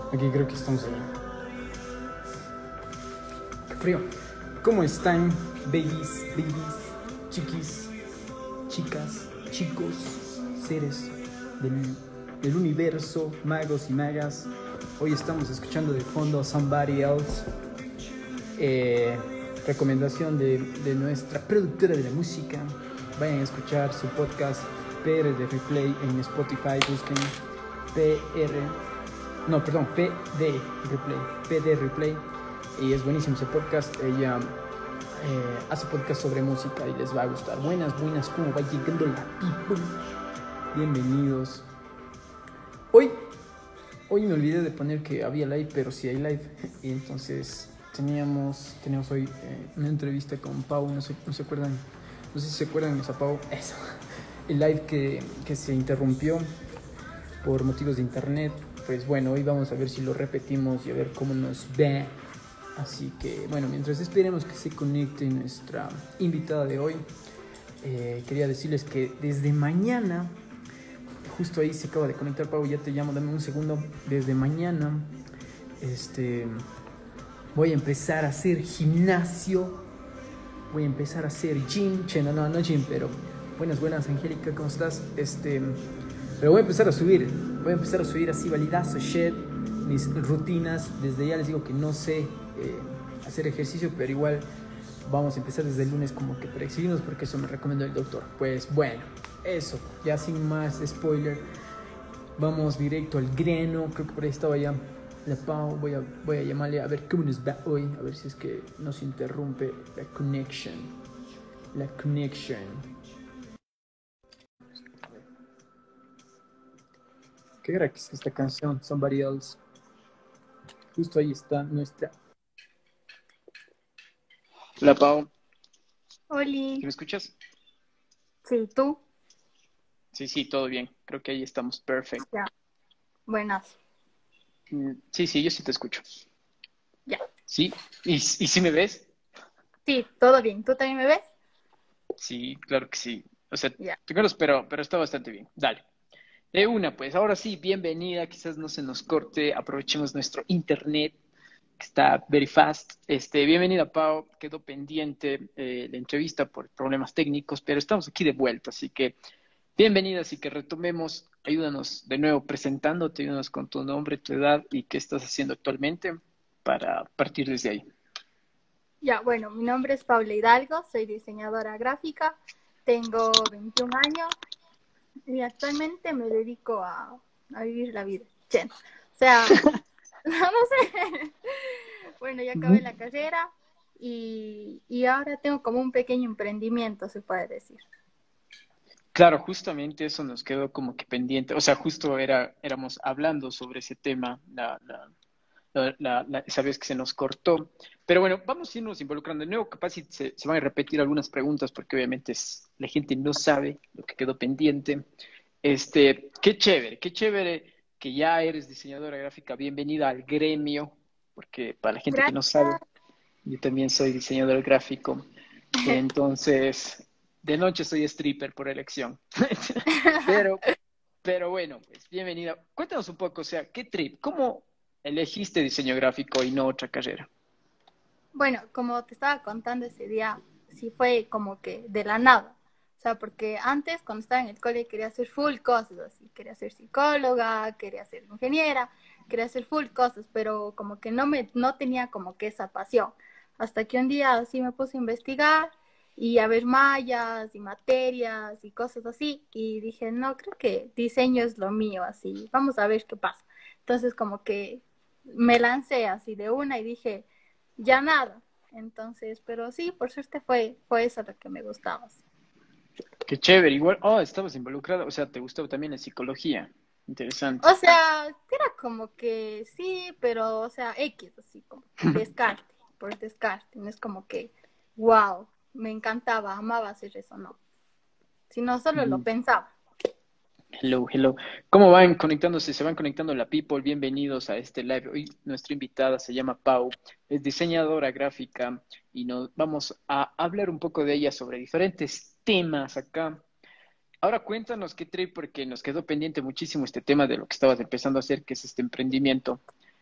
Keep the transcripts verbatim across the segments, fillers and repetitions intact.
Aquí creo que estamos bien. Qué frío. ¿Cómo están, babies, babies, chiquis, chicas, chicos, seres del, del universo, magos y magas? Hoy estamos escuchando de fondo Somebody Else. Eh, recomendación de, de nuestra productora de la música. Vayan a escuchar su podcast P R de Replay en Spotify. Busquen P R, no, perdón, P D Replay, P D Replay. Y es buenísimo ese podcast. Ella eh, hace podcast sobre música y les va a gustar. Buenas, buenas, ¿cómo va llegando la people? Bienvenidos. Hoy, hoy me olvidé de poner que había live, pero sí hay live. Y entonces teníamos, teníamos hoy eh, una entrevista con Pau. No sé, no se acuerdan, no sé si se acuerdan de esa Pau. Eso. El live que, que se interrumpió por motivos de internet. Pues bueno, hoy vamos a ver si lo repetimos y a ver cómo nos ve. Así que bueno, mientras esperemos que se conecte nuestra invitada de hoy, eh, quería decirles que desde mañana, justo ahí se acaba de conectar Pau, ya te llamo, dame un segundo. Desde mañana este, voy a empezar a hacer gimnasio, voy a empezar a hacer gym, che, no, no, no gym, pero buenas, buenas, Angélica, ¿cómo estás? Este, pero voy a empezar a subir, voy a empezar a subir así validazo, shit, mis rutinas. Desde ya les digo que no sé eh, hacer ejercicio, pero igual vamos a empezar desde el lunes como que para exhibirnos, porque eso me recomendó el doctor. Pues bueno, eso, ya sin más spoiler, vamos directo al grano. Creo que por ahí estaba ya la Pau. Voy a, voy a llamarle a ver cómo nos va hoy, a ver si es que nos interrumpe la connection. La connection. Qué era que es esta canción, Somebody Else. Justo ahí está nuestra. Hola Pau, ¿sí Oli, me escuchas? sí, tú, Sí, sí, todo bien. Creo que ahí estamos perfecto. ya, buenas, Mm, Sí, sí, yo sí te escucho. ya, ¿Sí? ¿Y, y si me ves? sí, todo bien, ¿tú también me ves? Sí, claro que sí. O sea, Ya, te conozco, pero, pero está bastante bien. Dale. De una, pues, ahora sí, bienvenida. Quizás no se nos corte. Aprovechemos nuestro internet, que está very fast. Este, bienvenida, Pau. Quedó pendiente eh, la entrevista por problemas técnicos, pero estamos aquí de vuelta, así que bienvenida, así que retomemos. Ayúdanos de nuevo presentándote, ayúdanos con tu nombre, tu edad y qué estás haciendo actualmente para partir desde ahí. ya, bueno, mi nombre es Paula Hidalgo, soy diseñadora gráfica, tengo veintiún años y actualmente me dedico a, a vivir la vida, chen. O sea, no, no sé, bueno, ya acabé la carrera y, y ahora tengo como un pequeño emprendimiento, se puede decir. Claro, justamente eso nos quedó como que pendiente, o sea, justo era, éramos hablando sobre ese tema la, la, la, la- la- esa vez que se nos cortó. Pero bueno, vamos a irnos involucrando de nuevo, capaz si se, se van a repetir algunas preguntas porque obviamente es- la gente no sabe lo que quedó pendiente. Este, qué chévere, qué chévere que ya eres diseñadora gráfica, bienvenida al gremio, porque para la gente que no sabe, Gracias. yo también soy diseñador gráfico. Entonces, de noche soy stripper por elección. Pero, pero bueno, pues bienvenida. Cuéntanos un poco, o sea, ¿qué trip? ¿Cómo elegiste diseño gráfico y no otra carrera? Bueno, como te estaba contando ese día, sí fue como que de la nada. O sea, porque antes, cuando estaba en el cole, quería hacer full cosas así. Quería ser psicóloga, quería ser ingeniera, quería hacer full cosas, pero como que no me, no tenía como que esa pasión. Hasta que un día así me puse a investigar y a ver mallas y materias y cosas así. Y dije, no, creo que diseño es lo mío, así. Vamos a ver qué pasa. Entonces, como que me lancé así de una y dije ya nada. Entonces, pero sí, por suerte fue, fue eso lo que me gustaba. Sí. Qué chévere, igual, oh, estabas involucrada, o sea, te gustaba también la psicología. O Interesante. sea, era como que sí, pero, o sea, X, así como que descarte, por descarte. No es como que, wow, me encantaba, amaba hacer eso, no. Sino solo lo Mm, pensaba. Hello, hello. ¿Cómo van conectándose? Se van conectando la people. Bienvenidos a este live. Hoy nuestra invitada se llama Pau, es diseñadora gráfica y nos vamos a hablar un poco de ella sobre diferentes temas acá. Ahora cuéntanos qué trip, porque nos quedó pendiente muchísimo este tema de lo que estabas empezando a hacer, que es este emprendimiento.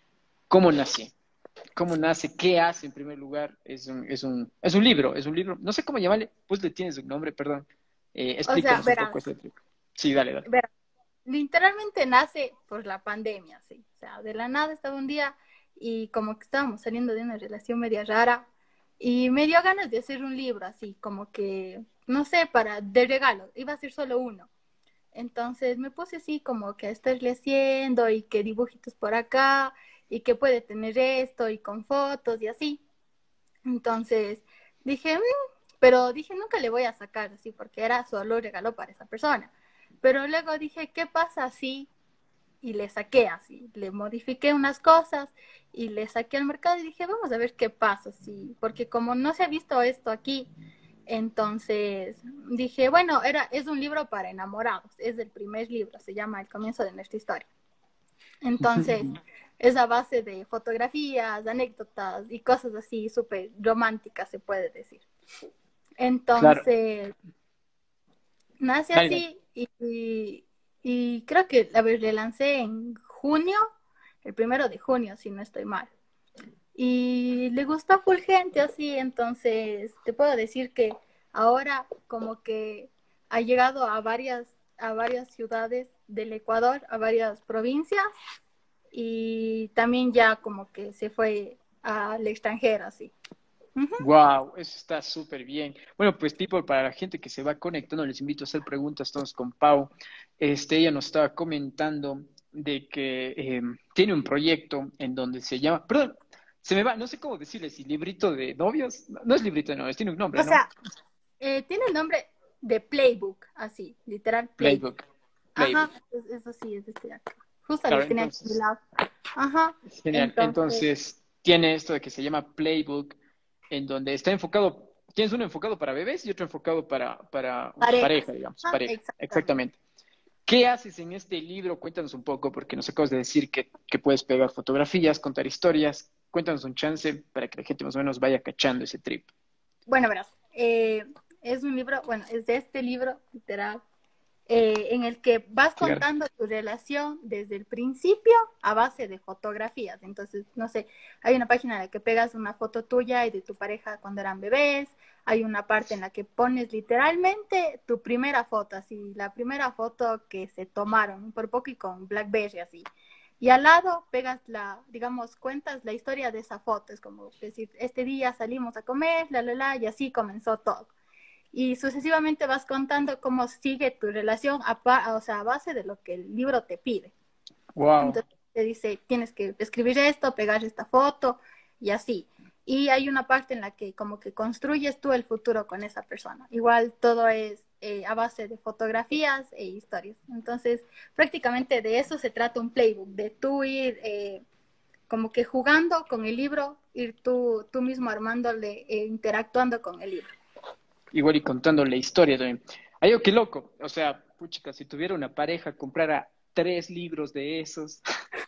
¿Cómo nace? ¿Cómo nace? ¿Qué hace en primer lugar? Es un, es un, es un libro, es un libro. No sé cómo llamarle, pues le tienes un nombre, perdón. Eh, O sea, explícanos un verás, poco ese libro. Sí, dale, dale. verás, literalmente nace por la pandemia, sí. O sea, de la nada estaba un día y como que estábamos saliendo de una relación media rara y me dio ganas de hacer un libro así, como que, no sé, para, de regalo, iba a ser solo uno. Entonces me puse así como que a estarle haciendo y que dibujitos por acá y que puede tener esto y con fotos y así. Entonces dije, "Mm", pero dije, nunca le voy a sacar así porque era solo un regalo para esa persona. Pero luego dije, ¿qué pasa así? Y le saqué así, le modifiqué unas cosas y le saqué al mercado y dije, vamos a ver qué pasa, sí, porque como no se ha visto esto aquí, entonces dije, bueno, era, es un libro para enamorados, es el primer libro, se llama El comienzo de nuestra historia. Entonces, es a base de fotografías, anécdotas y cosas así súper románticas, se puede decir. Claro, Entonces, nace dale, dale. así y, y creo que, a ver, le lancé en junio, el primero de junio, si no estoy mal. Y le gustó full gente así, entonces te puedo decir que ahora como que ha llegado a varias, a varias ciudades del Ecuador, a varias provincias, y también ya como que se fue al extranjero así. Ujú. Wow, eso está súper bien. Bueno, pues people, para la gente que se va conectando, les invito a hacer preguntas todos con Pau. Este, ella nos estaba comentando de que eh, tiene un proyecto en donde se llama, perdón, se me va, no sé cómo decirle, si librito de novios, no, no es librito de novios, tiene un nombre, O ¿no? sea, eh, tiene el nombre de Playbook, así, literal Playbook. Playbook, Ajá, Playbook. es- eso sí, es de este de acá. Justo Claro, los tenía aquí a mi entonces, lado. Ajá, genial. entonces, Entonces, tiene esto de que se llama Playbook, en donde está enfocado, tienes uno enfocado para bebés y otro enfocado para, para parejas. pareja, digamos, Ajá, pareja, exactamente. exactamente. ¿Qué haces en este libro? Cuéntanos un poco, porque nos acabas de decir que, que puedes pegar fotografías, contar historias. Cuéntanos un chance para que la gente más o menos vaya cachando ese trip. Bueno, verás, eh, es un libro, bueno, es de este libro, literal, eh, en el que vas Claro. contando tu relación desde el principio a base de fotografías. Entonces, no sé, hay una página en la que pegas una foto tuya y de tu pareja cuando eran bebés, hay una parte en la que pones literalmente tu primera foto, así, la primera foto que se tomaron, por poco y con BlackBerry, así. Y al lado pegas la, digamos, cuentas la historia de esa foto. Es como decir, este día salimos a comer, la, la, la, y así comenzó todo. Y sucesivamente vas contando cómo sigue tu relación a, pa- o sea, a base de lo que el libro te pide. Wow. Entonces te dice, tienes que escribir esto, pegar esta foto y así. Y hay una parte en la que como que construyes tú el futuro con esa persona. Igual todo es eh, a base de fotografías e historias. Entonces prácticamente de eso se trata un playbook, de tú ir eh, como que jugando con el libro, ir tú, tú mismo armándole e interactuando con el libro. Igual y contando la historia también. Ay, oh, qué loco. O sea, puchica, si tuviera una pareja, comprara tres libros de esos.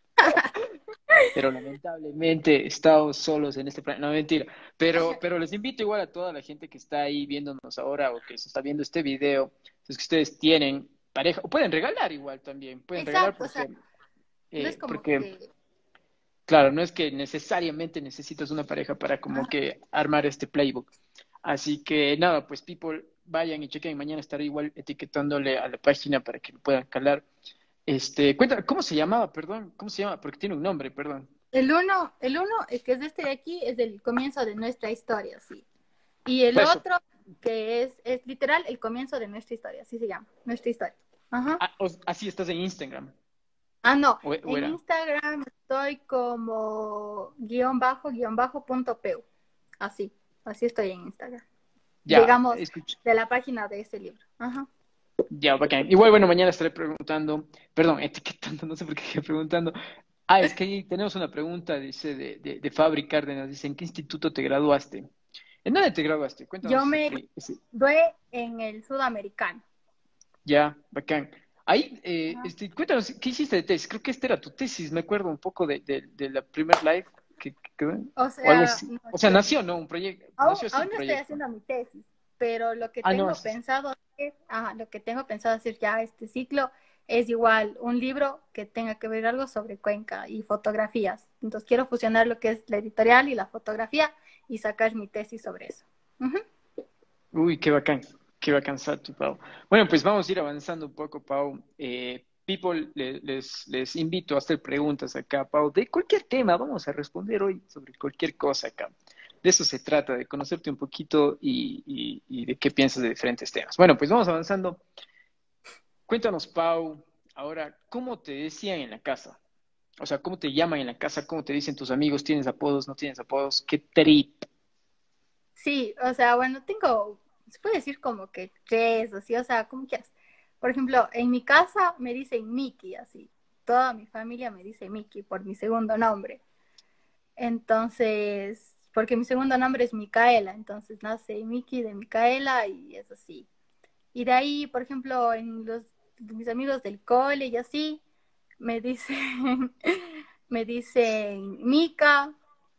Pero lamentablemente estamos solos en este planeta. No, mentira. Pero, pero les invito igual a toda la gente que está ahí viéndonos ahora o que se está viendo este video. Si es que ustedes tienen pareja, o pueden regalar igual también. Pueden regalar Exacto, o sea, porque, no es eh, como porque que, claro, no es que necesariamente necesitas una pareja para como ajá, que armar este playbook. Así que nada, pues people, vayan y chequen. Mañana estaré igual etiquetándole a la página para que lo puedan calar. Este, cuenta, ¿cómo se llamaba? Perdón, ¿cómo se llama? Porque tiene un nombre, perdón. el uno, el uno, el que es este de aquí, es el comienzo de nuestra historia, sí. Y el Pues eso. otro, que es, es literal el comienzo de nuestra historia, así se llama, nuestra historia. Ajá. Ah, os- así estás en Instagram. Ah, no, O, o en era. Instagram estoy como guión bajo, guión bajo punto peu. Así, así estoy en Instagram. Ya, Digamos, escucha. de la página de ese libro. Ajá. Ya, bacán. Igual, bueno, mañana estaré preguntando, perdón, etiquetando, no sé por qué estoy preguntando. Ah, es que ahí tenemos una pregunta, dice, de, de, de Fabri Cárdenas, dice, ¿en qué instituto te graduaste? ¿En dónde te graduaste? Cuéntanos Yo ese, me pri- ese- gradué en el sudamericano. ya, bacán. Ahí, eh, Ajá. este, cuéntanos, ¿qué hiciste de tesis? Creo que esta era tu tesis, me acuerdo un poco de, de, de la primer live, que, que- O o algo sea, así. no, O sea, yo, nació, ¿no? Un proyecto, aún, nació así aún un no estoy proyecto. haciendo mi tesis, pero lo que Ah, no, tengo es- pensado es, ajá, lo que tengo pensado hacer ya este ciclo es igual un libro que tenga que ver algo sobre Cuenca y fotografías. Entonces quiero fusionar lo que es la editorial y la fotografía y sacar mi tesis sobre eso. Ujú. Uy, qué bacán, qué bacán, Satu, Pau. Bueno, pues vamos a ir avanzando un poco, Pau. Eh, people, le- les, les invito a hacer preguntas acá, Pau, de cualquier tema. Vamos a responder hoy sobre cualquier cosa acá. De eso se trata, de conocerte un poquito y, y- y de qué piensas de diferentes temas. Bueno, pues vamos avanzando. Cuéntanos, Pau, ahora, ¿cómo te decían en la casa? O sea, ¿cómo te llaman en la casa? ¿Cómo te dicen tus amigos? ¿Tienes apodos? ¿No tienes apodos? ¿Qué trip? Sí, o sea, bueno, tengo, se puede decir como que tres, así, o sea, como quieras. Por ejemplo, en mi casa me dicen Miki, así. Toda mi familia me dice Miki por mi segundo nombre. Entonces, porque mi segundo nombre es Micaela, entonces nace Miki de Micaela y es así. Y de ahí, por ejemplo, en los mis amigos del cole y así, me dicen, me dicen Mica,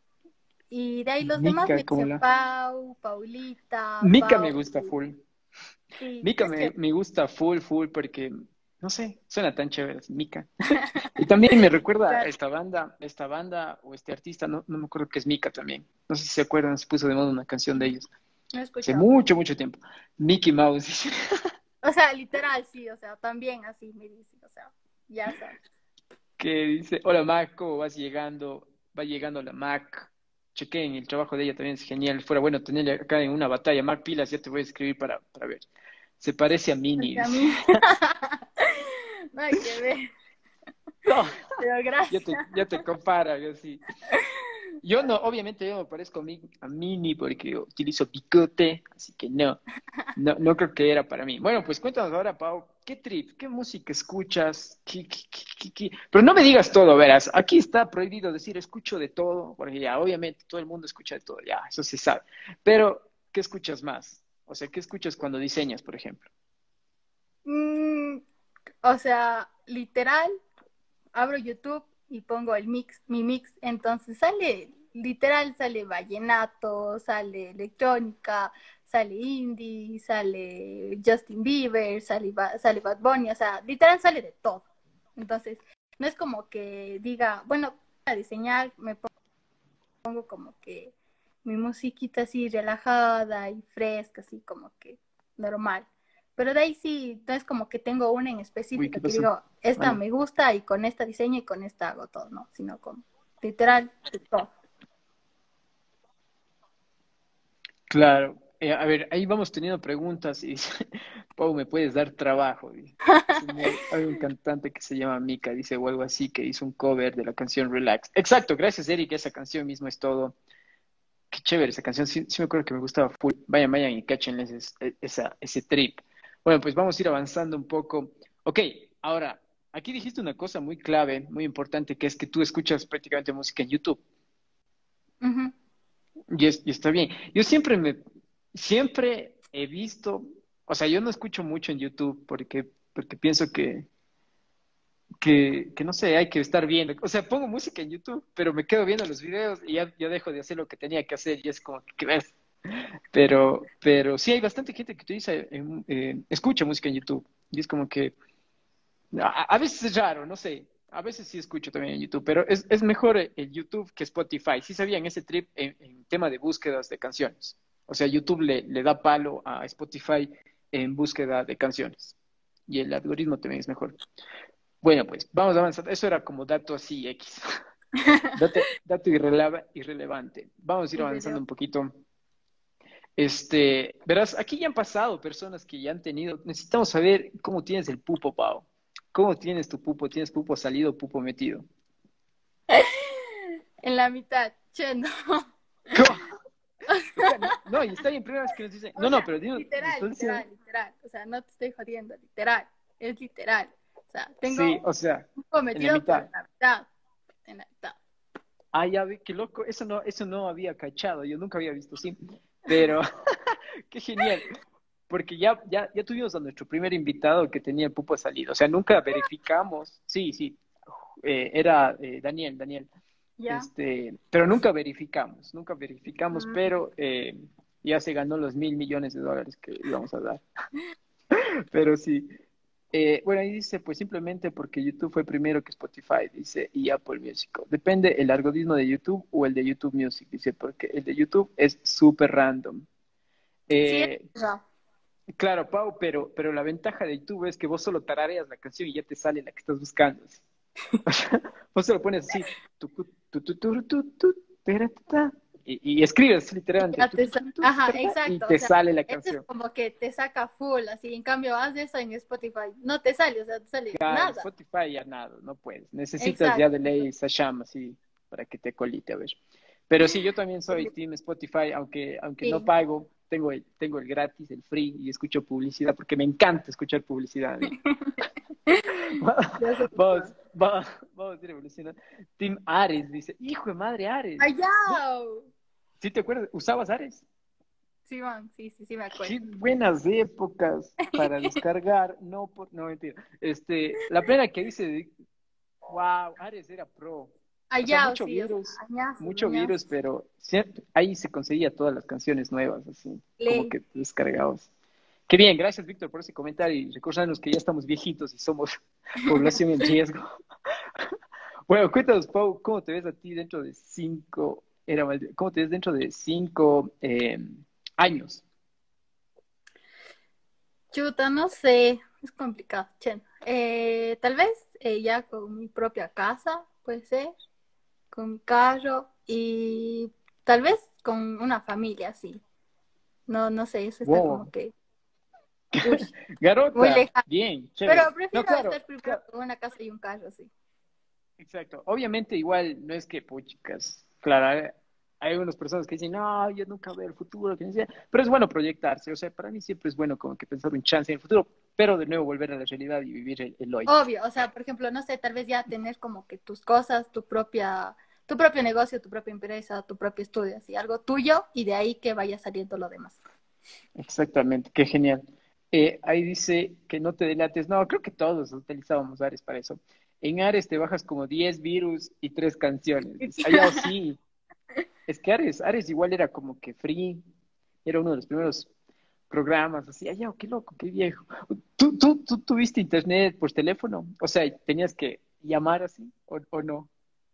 y de ahí los demás me Mica, ¿cómo dicen la? Pau, Paulita, Mica me Pau. gusta full. Sí, Mica es me, que me gusta full, full, porque, no sé, suena tan chévere, así, Mica. Y también me recuerda a claro, esta banda, esta banda o este artista, no, no me acuerdo que es Mica también. No sé si se acuerdan, se puso de moda una canción de ellos. no he Hace escuchado. mucho, mucho tiempo. Mickey Mouse, dice. O sea, literal, sí, o sea, también así me dicen, o sea, ya sabes. Que dice, hola Mac, ¿cómo vas llegando? Va llegando la Mac. Chequé en el trabajo de ella, también es genial. Fuera bueno tenerla acá en una batalla. Mac Pilas, ya te voy a escribir para, para ver. Se parece a Minnie, Porque a dice. mí no hay que ver, No, pero ya gracias. te, ya te compara, yo sí. Yo no, obviamente yo me parezco a, mí, a Minnie porque yo utilizo bigote, así que no, no, no creo que era para mí. Bueno, pues cuéntanos ahora, Pau, ¿qué trip, qué música escuchas? ¿Qué, qué, qué, qué, qué? Pero no me digas todo, verás, aquí está prohibido decir escucho de todo, porque ya obviamente todo el mundo escucha de todo, ya, eso se sabe. Pero, ¿qué escuchas más? O sea, ¿qué escuchas cuando diseñas, por ejemplo? Mm, o sea, literal, abro YouTube y pongo el mix, mi mix, entonces sale, literal, sale vallenato, sale electrónica, sale indie, sale Justin Bieber, sale, Ba- sale Bad Bunny, o sea, literal sale de todo. Entonces, no es como que diga, bueno, a diseñar me pongo como que mi musiquita así relajada y fresca, así como que normal. Pero de ahí sí, no es como que tengo una en Uy, ¿qué específica que pasó? digo, esta Mano. me gusta y con esta diseño y con esta hago todo, ¿no? Sino como literal de todo. Claro, eh, a ver, ahí vamos teniendo preguntas y dice, Pau, ¿me puedes dar trabajo? Dice. Es un- hay un cantante que se llama Mika, dice, o algo así, que hizo un cover de la canción Relax. Exacto, gracias, Eric, esa canción mismo es todo. Qué chévere esa canción, sí, sí me acuerdo que me gustaba full. Vayan, vayan y cáchenles ese, esa, ese trip. Bueno, pues vamos a ir avanzando un poco. Ok, ahora, aquí dijiste una cosa muy clave, muy importante, que es que tú escuchas prácticamente música en YouTube. Ujú. Y, es- y está bien. Yo siempre me, siempre he visto, o sea, yo no escucho mucho en YouTube porque, porque pienso que, que, que no sé, hay que estar viendo. O sea, pongo música en YouTube, pero me quedo viendo los videos y ya, ya dejo de hacer lo que tenía que hacer y es como que ves. Pero, pero sí hay bastante gente que utiliza, eh, eh, escucha música en YouTube y es como que a, a veces es raro, no sé. A veces sí escucho también en YouTube, pero es, es mejor el YouTube que Spotify. Sí sabían ese trip en, en tema de búsquedas de canciones. O sea, YouTube le, le da palo a Spotify en búsqueda de canciones. Y el algoritmo también es mejor. Bueno, pues vamos avanzando. Eso era como dato así X. Dato, dato irreleva- irrelevante. Vamos a ir Y avanzando reloj. un poquito. Este, verás, aquí ya han pasado personas que ya han tenido. Necesitamos saber cómo tienes el pupo, Pau. ¿Cómo tienes tu pupo? ¿Tienes pupo salido o pupo metido? En la mitad, che, no. ¿Cómo? Espera, no, no, y está bien, primera vez que nos dicen. O No, no, sea, pero dinos, nos literal, estás diciendo. literal, literal. O sea, no te estoy jodiendo, literal. Es literal. O sea, Sí, tengo o sea, un en la cometido, pero mitad. en la mitad. En la mitad. Ah, ya vi, qué loco. Eso no, eso no había cachado. Yo nunca había visto así. Pero, qué genial. Porque ya, ya, ya tuvimos a nuestro primer invitado que tenía el pupo salido. O sea, nunca verificamos. Sí, sí. eh, era eh, Daniel, Daniel. ¿Ya? Este, pero nunca verificamos, nunca verificamos, Mm. pero eh, ya se ganó los mil millones de dólares que íbamos a dar. Pero sí. Eh, bueno, ahí dice, pues simplemente porque YouTube fue primero que Spotify, dice, y Apple Music. Depende el algoritmo de YouTube o el de YouTube Music, dice, porque el de YouTube es súper random. Sí, es Eh, verdad. claro, Pau, pero, pero la ventaja de YouTube es que vos solo tarareas la canción y ya te sale la que estás buscando. Así. O sea, vos solo pones así, tu, tu, tu, tu, tu, tu, tu, tara, ta, ta, y, y escribes literalmente, Ya tu, te tu, sa- tu, tu, Ajá, tara, ta, y exacto. O te sea, sale la este es canción. como que te saca full, así. En cambio, haz eso en Spotify. No te sale, o sea, te sale Ya en nada. Spotify ya nada, no puedes. Necesitas ya Exacto. de ley Sasham así para que te colite, a ver. Pero sí, yo también soy Team Spotify, aunque, aunque no Sí. pago, tengo el, tengo el gratis, el free, y escucho publicidad, porque me encanta escuchar publicidad a mí. Ya se Vamos, vamos, vamos a ir evolucionando. Team Ares dice, hijo de madre, Ares. ¡Allá! ¿Vos sí te acuerdas? ¿Usabas Ares? Sí, man, sí, sí, sí, me acuerdo. Qué buenas épocas para descargar. No, por, no, mentira. Este, la plena que dice, wow, Ares era pro. O sea, Allá, mucho sí, o sea, virus, añazos, mucho virus, añazos. pero siempre, ahí se conseguía todas las canciones nuevas, así, como Ley. que descargados. Qué bien, gracias Víctor por ese comentario y recordarnos que ya estamos viejitos y somos población en riesgo. Bueno, cuéntanos, Pau, ¿cómo te ves a ti dentro de cinco, era, mal- ¿cómo te ves dentro de cinco eh, años? Chuta, no sé, es complicado, che. Eh, tal vez eh, ya con mi propia casa, puede ser, con mi carro y tal vez con una familia, sí. No, no sé, eso está como Wow, que, uy, muy Garota, lejano. bien, Pero chévere. No, prefiero claro, estar primero claro, con una casa y un carro, sí. exacto. Obviamente igual no es que, puchicas, claro, hay hay algunas personas que dicen, no, yo nunca veo el futuro, que no sé", pero es bueno proyectarse, o sea, para mí siempre es bueno como que pensar un chance en el futuro, pero de nuevo volver a la realidad y vivir el, el hoy. Obvio, o sea, por ejemplo, no sé, tal vez ya tener como que tus cosas, tu propia, tu propio negocio, tu propia empresa, tu propio estudio, así, algo tuyo y de ahí que vaya saliendo lo demás. Exactamente, qué genial. Eh, ahí dice que no te delates. No, creo que todos utilizábamos Ares para eso. En Ares te bajas como diez virus y tres canciones. Dice, allá o sí. Es que Ares, Ares igual era como que free. Era uno de los primeros programas. Así, allá, qué loco, qué viejo. ¿Tú, tú, tú tuviste internet por teléfono? O sea, ¿tenías que llamar así o, o no?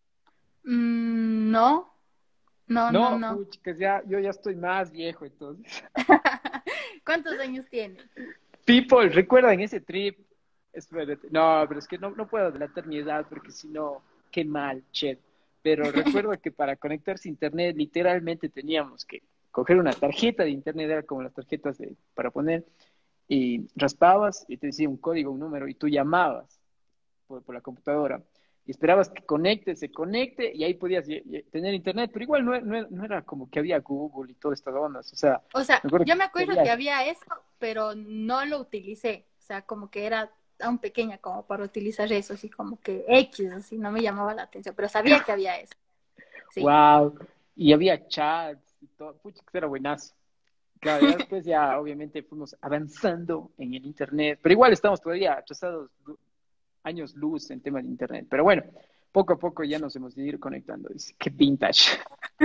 Mm, no, no, no, No, no. puchicas, ya, yo ya estoy más viejo entonces. ¿Cuántos años tienes? People, ¿recuerdan ese trip? Espérate. No, pero es que no, no puedo delatar mi edad porque si no, qué mal, chet. Pero recuerdo que para conectarse a internet literalmente teníamos que coger una tarjeta de internet, era como las tarjetas de, para poner, y raspabas y te decía un código, un número, y tú llamabas por, por la computadora y esperabas que conecte, se conecte y ahí podías ye- ye- tener internet, pero igual no, no, no era como que había Google y todas estas ondas, o sea, O sea, me acuerdo yo me que acuerdo que había. había eso, pero no lo utilicé. O sea, como que era aún pequeña como para utilizar eso, así como que X, así no me llamaba la atención, pero sabía que había eso. Sí. Wow, y había chats y todo, pucha, que era buenazo. Claro, ya después ya obviamente fuimos avanzando en el internet, pero igual estamos todavía atrasados du- años luz en tema de internet. Pero bueno, poco a poco ya nos hemos de ir conectando. Dice, qué vintage,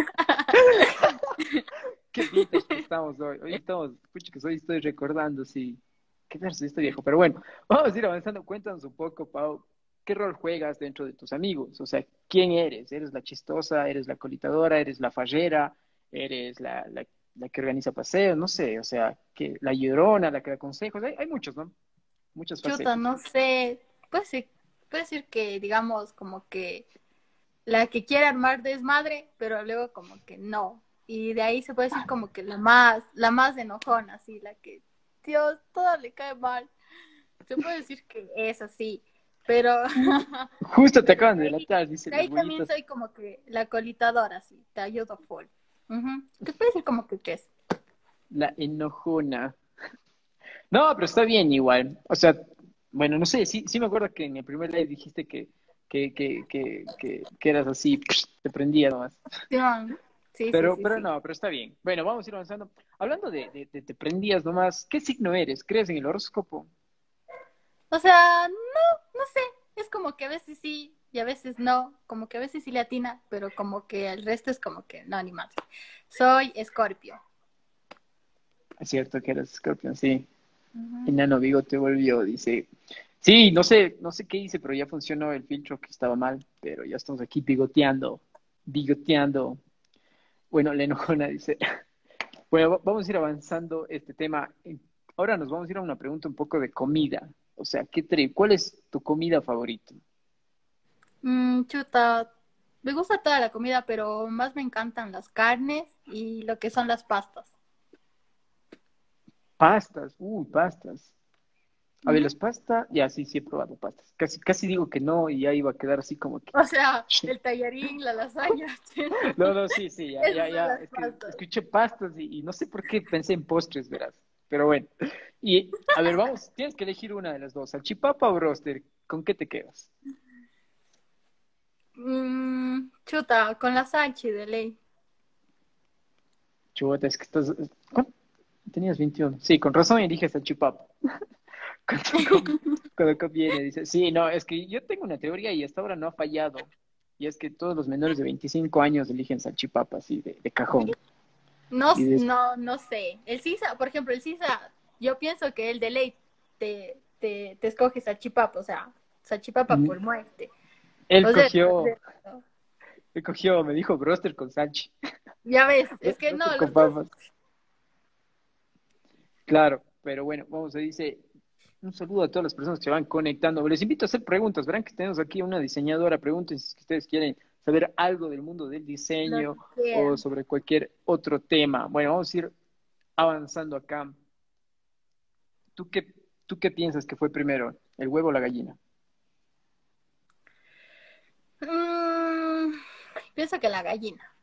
qué vintage que estamos hoy. Hoy estamos, pucha, que hoy estoy recordando, sí, qué verso estoy viejo. Pero bueno, vamos a ir avanzando. Cuéntanos un poco, Pau, ¿qué rol juegas dentro de tus amigos? O sea, ¿quién eres? ¿Eres la chistosa? ¿Eres la colitadora? ¿Eres la fallera? ¿Eres la, la, la que organiza paseos? No sé, o sea, que, la llorona, la que da consejos. Hay, hay muchos, ¿no? Muchas Chuta, facetas. no sé. Puede ser, puede ser que, digamos, como que la que quiere armar desmadre, pero luego como que no. Y de ahí se puede decir como que la más, la más enojona, así, la que, Dios, todo le cae mal. Se puede decir que es así, pero, Justo te pero acaban de de ahí, delatar, dice de las ahí también bollitas. soy como que la colitadora, sí, te ayudo full. Ujú. Te puede decir como que tres. La enojona. No, pero está bien igual. O sea, bueno, no sé, sí, sí me acuerdo que en el primer live dijiste que, que, que, que, que, que eras así, te prendía nomás. Sí, sí, Pero, sí, pero sí. no, pero está bien. Bueno, vamos a ir avanzando. Hablando de, de, de te prendías nomás, ¿qué signo eres? ¿Crees en el horóscopo? O sea, no, no sé, es como que a veces sí y a veces no, como que a veces sí le atina, pero como que el resto es como que no, ni más. Soy Escorpio. Es cierto que eres escorpión, sí. Ujú. Enano Bigote volvió, dice. Sí, no sé, no sé qué hice, pero ya funcionó el filtro que estaba mal, pero ya estamos aquí bigoteando, bigoteando. Bueno, la enojona dice. Bueno, va- vamos a ir avanzando este tema. Ahora nos vamos a ir a una pregunta un poco de comida. O sea, ¿qué tre- ¿cuál es tu comida favorita? Mm, chuta, me gusta toda la comida, pero más me encantan las carnes y lo que son las pastas. Pastas, uy, pastas. A ver, Ujú. las pastas, ya sí, sí he probado pastas. Casi, casi digo que no y ya iba a quedar así como que. O sea, el tallarín, la lasaña, No, no, sí, sí, ya, ya, esas son ya. las Es que pastas. escuché pastas y, y no sé por qué pensé en postres, verás. Pero bueno. Y a ver, vamos, tienes que elegir una de las dos, salchipapa o broster. ¿Con qué te quedas? Mm, chuta, con la salchi de ley. Chuta, es que estás. ¿Cuánto? Tenías veintiuno. Sí, con razón elige salchipapa. Cuando, com- cuando conviene, dice. Sí, no, es que yo tengo una teoría y hasta ahora no ha fallado. Y es que todos los menores de veinticinco años eligen salchipapa, así, de, de cajón. No, Y des- no, no sé. El Sisa, por ejemplo, el Sisa, yo pienso que el de ley te, te, te escoge salchipapa, o sea, salchipapa por muerte. él O sea, cogió, él cogió, me dijo broster con salchi. ya ves, Bro- es que no, Broster con los dos. papas. Claro, pero bueno, vamos a dice. Un saludo a todas las personas que se van conectando. Les invito a hacer preguntas. Verán que tenemos aquí una diseñadora. Pregunten si ustedes quieren saber algo del mundo del Lo diseño que o quieran. sobre cualquier otro tema. Bueno, vamos a ir avanzando acá. ¿Tú qué, ¿Tú qué piensas que fue primero, el huevo o la gallina? Mm, pienso que la gallina.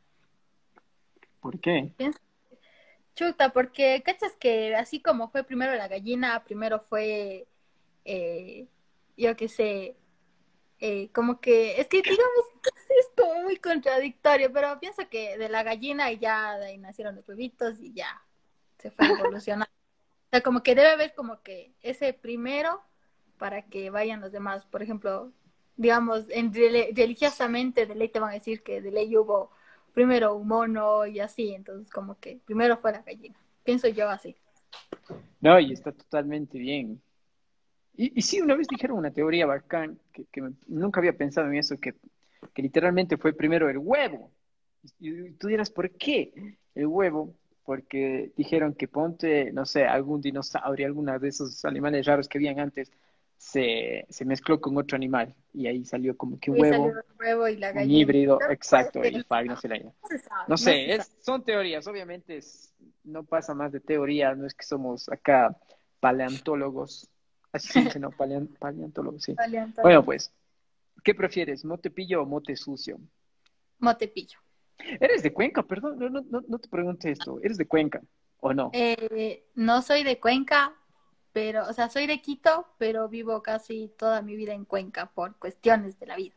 ¿Por qué? Pienso, chuta, porque cachas que así como fue primero la gallina, primero fue, eh, yo qué sé, eh, como que, es que digamos, es como muy contradictorio, pero pienso que de la gallina y ya de ahí nacieron los huevitos y ya se fue evolucionando. O sea, como que debe haber como que ese primero para que vayan los demás. Por ejemplo, digamos, en rele- religiosamente de ley te van a decir que de ley hubo primero un mono y así, entonces como que primero fue la gallina. Pienso yo así. No, y está totalmente bien. Y, y sí, una vez dijeron una teoría bacán, que, que me- nunca había pensado en eso, que, que literalmente fue primero el huevo. Y, y tú dirás, ¿por qué el huevo? Porque dijeron que ponte, no sé, algún dinosaurio, alguna de esos animales raros que habían antes, se, se mezcló con otro animal. Y ahí salió como que un Y salió huevo, el huevo y la un gallina. híbrido, Pero puede exacto, ser, el no se Fag, no sabe, sé la. no se sabe, No no se sé, sabe. es, son teorías, obviamente es- no pasa más de teoría, no es que somos acá paleontólogos, así se dice, ¿no? Paleon- paleontólogos, sí. Bueno, Paleontólogo. pues, ¿qué prefieres, mote pillo o mote sucio? Motepillo. ¿Eres de Cuenca? Perdón, no, no, no, no te pregunté esto, ¿eres de Cuenca o no? Eh, no soy de Cuenca, pero, o sea, soy de Quito, pero vivo casi toda mi vida en Cuenca por cuestiones de la vida.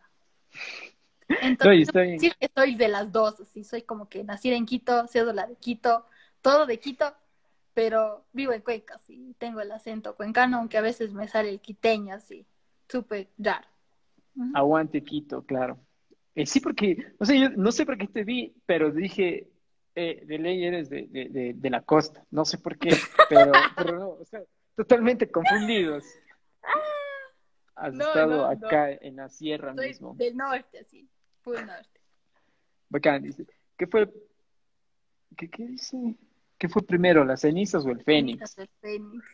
No, Entonces, y no está puedo bien. decir que soy de las dos, así soy como que nací en Quito, cédula de Quito, todo de Quito, pero vivo en Cuenca, sí, tengo el acento cuencano, aunque a veces me sale el quiteño, así, súper raro. Ujú. Aguante Quito, claro. Eh, sí, porque, no sé, yo no sé por qué te vi, pero dije, eh, de ley eres de, de, de, de la costa, no sé por qué, pero, pero no, o sea, totalmente confundidos. Has No, estado no, no, acá en la sierra soy mismo. del norte, así, full norte. Bacán, dice. ¿Qué fue, qué, qué dice? ¿Qué fue primero, las cenizas o el Cenizas fénix? del Fénix.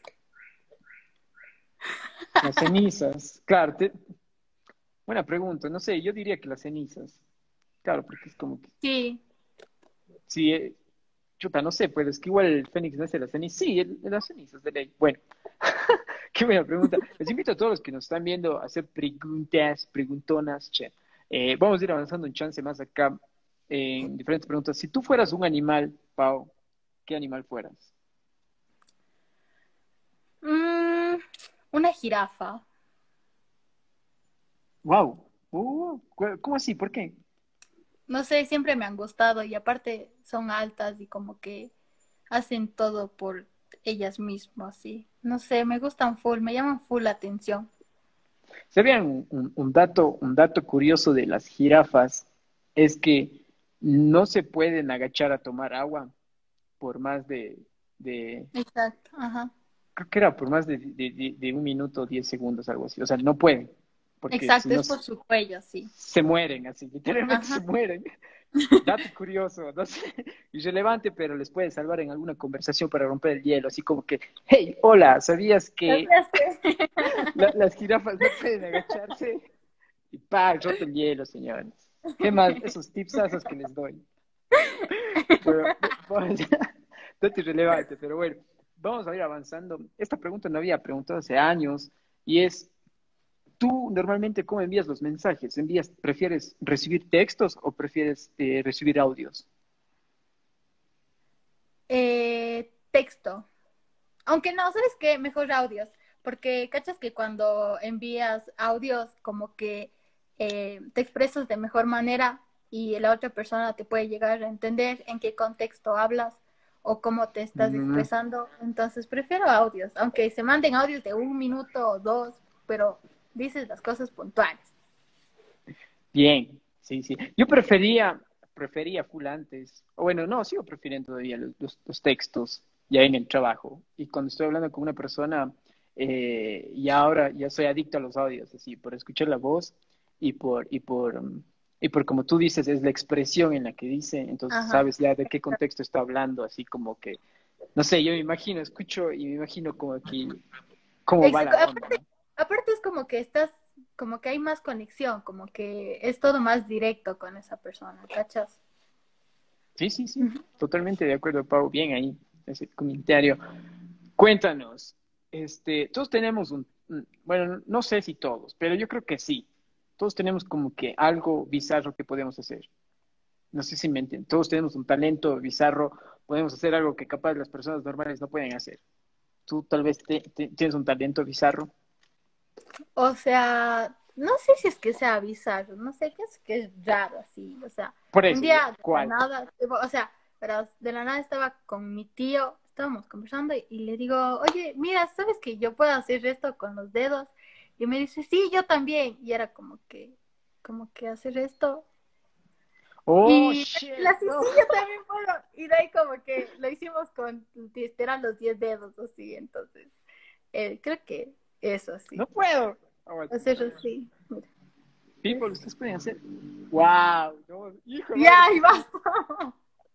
Las cenizas, claro, te- buena pregunta, no sé, yo diría que las cenizas. Claro, porque es como que, Sí, sí, eh, chuta, no sé, pues es que igual el fénix no es de las cenizas. Sí, el- de las cenizas de ley. Bueno, qué buena pregunta. Les invito a todos los que nos están viendo a hacer preguntas, preguntonas, che. Eh, vamos a ir avanzando un chance más acá en diferentes preguntas. Si tú fueras un animal, Pau, ¿qué animal fueras? mm, una jirafa. Wow. Uh, cu- ¿cómo así? ¿Por qué? No sé, siempre me han gustado y aparte son altas y como que hacen todo por ellas mismas, sí. No sé, me gustan full, me llaman full la atención. ¿Sabían un, un- un dato, un dato curioso de las jirafas? Es que no se pueden agachar a tomar agua por más de, de Exacto, ajá. creo que era por más de, de, de, de un minuto, diez segundos, algo así. O sea, no pueden, porque Exacto, si no es por su cuello, sí. se mueren, así, literalmente Ajá. se mueren. Dato curioso, no sé, irrelevante, pero les puede salvar en alguna conversación para romper el hielo, así como que, hey, hola, ¿sabías que ¿Sabías que? la- las jirafas no pueden agacharse? Y pa, rompe el hielo, señores. ¿Qué más? Esos tipsazos que les doy. Bueno, vamos a- dato irrelevante, pero bueno, vamos a ir avanzando. Esta pregunta no había preguntado hace años y es, ¿tú normalmente cómo envías los mensajes? ¿Envías, prefieres recibir textos o prefieres eh, recibir audios? Eh, texto. Aunque no, ¿sabes qué? Mejor audios. Porque cachas que cuando envías audios, como que eh, te expresas de mejor manera y la otra persona te puede llegar a entender en qué contexto hablas o cómo te estás Mm, expresando. Entonces prefiero audios, aunque se manden audios de un minuto o dos, pero dices las cosas puntuales. bien, sí, sí. Yo prefería, prefería full antes. O bueno, no, sigo prefiriendo todavía los, los- los textos ya en el trabajo. Y cuando estoy hablando con una persona, eh, y ahora ya soy adicto a los audios, así, por escuchar la voz y por, y por, mm, y por como tú dices, es la expresión en la que dice, entonces Ajá. sabes ya de qué contexto está hablando, así como que, no sé, yo me imagino, escucho y me imagino como que, cómo va Exacto. la onda, Aparte, ¿no? aparte es como que estás, como que hay más conexión, como que es todo más directo con esa persona, ¿cachas? Sí, sí, sí, Ujú. totalmente de acuerdo, Pau. Bien ahí, ese comentario. Cuéntanos, este, todos tenemos un, un- bueno, no sé si todos, pero yo creo que sí. Todos tenemos como que algo bizarro que podemos hacer. No sé si me entienden. Todos tenemos un talento bizarro, podemos hacer algo que capaz las personas normales no pueden hacer. Tú tal vez te- te- tienes un talento bizarro. O sea, no sé si es que sea bizarro, no sé qué es que es raro así, o sea, Por un eso, ya, día de la ¿cuál? nada, o sea, pero de la nada estaba con mi tío, estábamos conversando y, y le digo, oye, mira, ¿sabes que yo puedo hacer esto con los dedos? Y me dice, sí, yo también, y era como que, como que hacer esto. Oh, Y shit, la sí, no. sí, yo también puedo. Y de ahí como que lo hicimos con, eran los diez dedos así, entonces, eh, creo que eso sí, No puedo. Aguanta. hacer así. Mira. People, ustedes pueden hacer. Wow, no, hijo de Ya, madre, ahí qué genial. basta.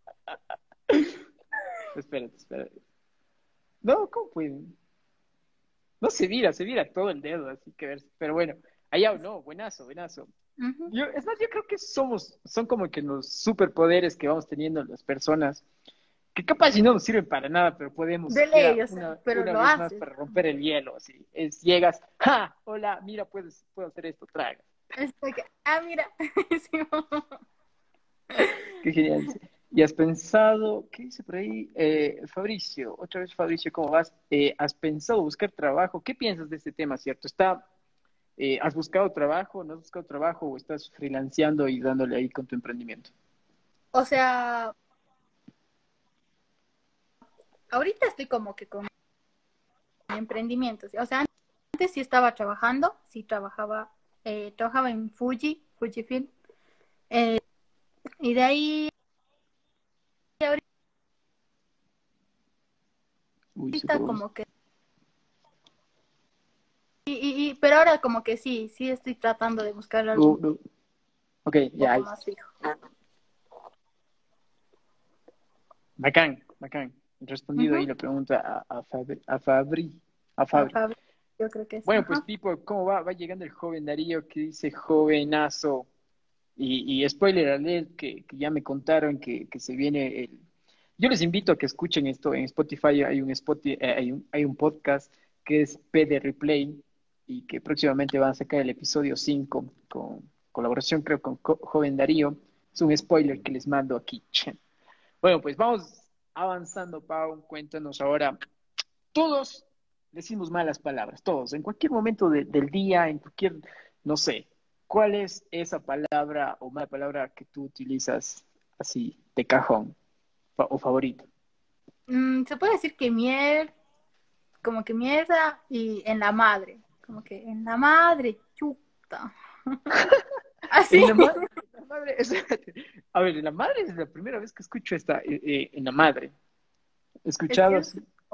Espérate, espérate. No, ¿cómo pueden? No se vira, se vira todo el dedo, así que ver. Pero bueno, allá o no, buenazo, buenazo. Ujú. Yo, es más, yo creo que somos, son como que los superpoderes que vamos teniendo las personas, que capaz si no nos sirven para nada, pero podemos De siquiera ley, o sea, una, pero una lo vez más haces. para romper el hielo, así. Es, llegas, ¡ja! Hola, mira, puedes, puedo hacer esto, traga. Es que, ah, mira. Sí, Qué genial. Sí. ¿Y has pensado, qué dice por ahí? Eh, Fabricio, otra vez Fabricio, ¿cómo vas? Eh, ¿has pensado buscar trabajo? ¿Qué piensas de este tema, cierto? ¿Está, eh, ¿has buscado trabajo? ¿No has buscado trabajo? ¿O estás freelanceando y dándole ahí con tu emprendimiento? o sea, ahorita estoy como que con mi emprendimiento. ¿Sí? O sea, antes sí estaba trabajando, sí trabajaba, eh, trabajaba en Fuji, Fujifilm. Eh, y de ahí Uy, se ahorita fue. como que, y, y, y- pero ahora como que sí, sí estoy tratando de buscar algo Uh, un uh. Ok, ya. poco Ahí. más fijo. Bacán, bacán. Respondido ahí Ujú. la pregunta a, a, Fabri, a Fabri. A A Fabri. Fabio, yo creo que es. Bueno, pues Ajá. Pipo, ¿cómo va? Va llegando el joven Darío que dice jovenazo. Y, y spoiler alert, que, que ya me contaron que, que se viene el... Yo les invito a que escuchen esto en Spotify. Hay un, Spotify, eh, hay un, hay un podcast que es P de Replay y que próximamente van a sacar el episodio cinco con colaboración, creo, con Co- Joven Darío. Es un spoiler que les mando aquí. Bueno, pues vamos avanzando, Pau. Cuéntanos ahora. Todos decimos malas palabras, todos, en cualquier momento de- del día, en cualquier, no sé, ¿cuál es esa palabra o mala palabra que tú utilizas así de cajón fa- o favorito? Mm, se puede decir que miel, como que mierda y en la madre, como que en la madre, chuta. Así. En la madre, en la madre, espérate. A ver, en la madre es la primera vez que escucho esta, eh, eh, en la madre. He Es que escuchado es así.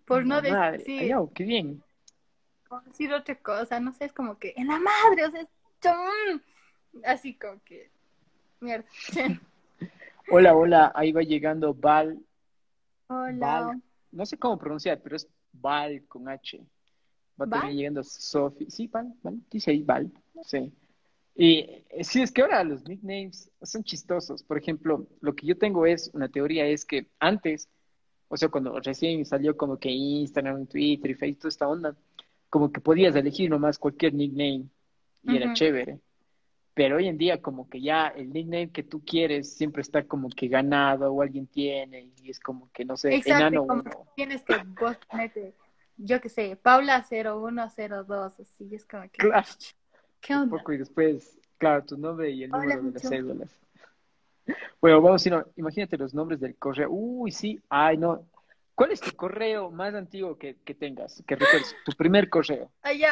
por La no madre. Ay, decir, au, qué bien. por decir otra cosa, no sé, es como que en la madre, o sea, es chum, así como que, mierda. Hola, hola, ahí va llegando Val, Val, Hola, no sé cómo pronunciar, pero es Val con H. Va también ¿Val? llegando Sophie. Sí, Val, Val, dice ahí Val, sí. Y eh, sí, es que ahora los nicknames son chistosos. Por ejemplo, lo que yo tengo es, una teoría es que antes, o sea, cuando recién salió como que Instagram, Twitter y Facebook, toda esta onda, como que podías elegir nomás cualquier nickname y era Ujú. chévere. Pero hoy en día como que ya el nickname que tú quieres siempre está como que ganado o alguien tiene y es como que, no sé, Exacto, y enano como que uno. tienes que vos ponerte, yo qué sé, Paula cero uno cero dos así, y es como que, Claro, ¿qué un onda? poco y después, claro, tu nombre y el Hola, número de las Michu. cédulas. Bueno, vamos, si no, imagínate los nombres del correo. Uy, sí, ay, no. ¿Cuál es tu correo más antiguo que, que tengas? Que recuerdes, tu primer correo. Allá,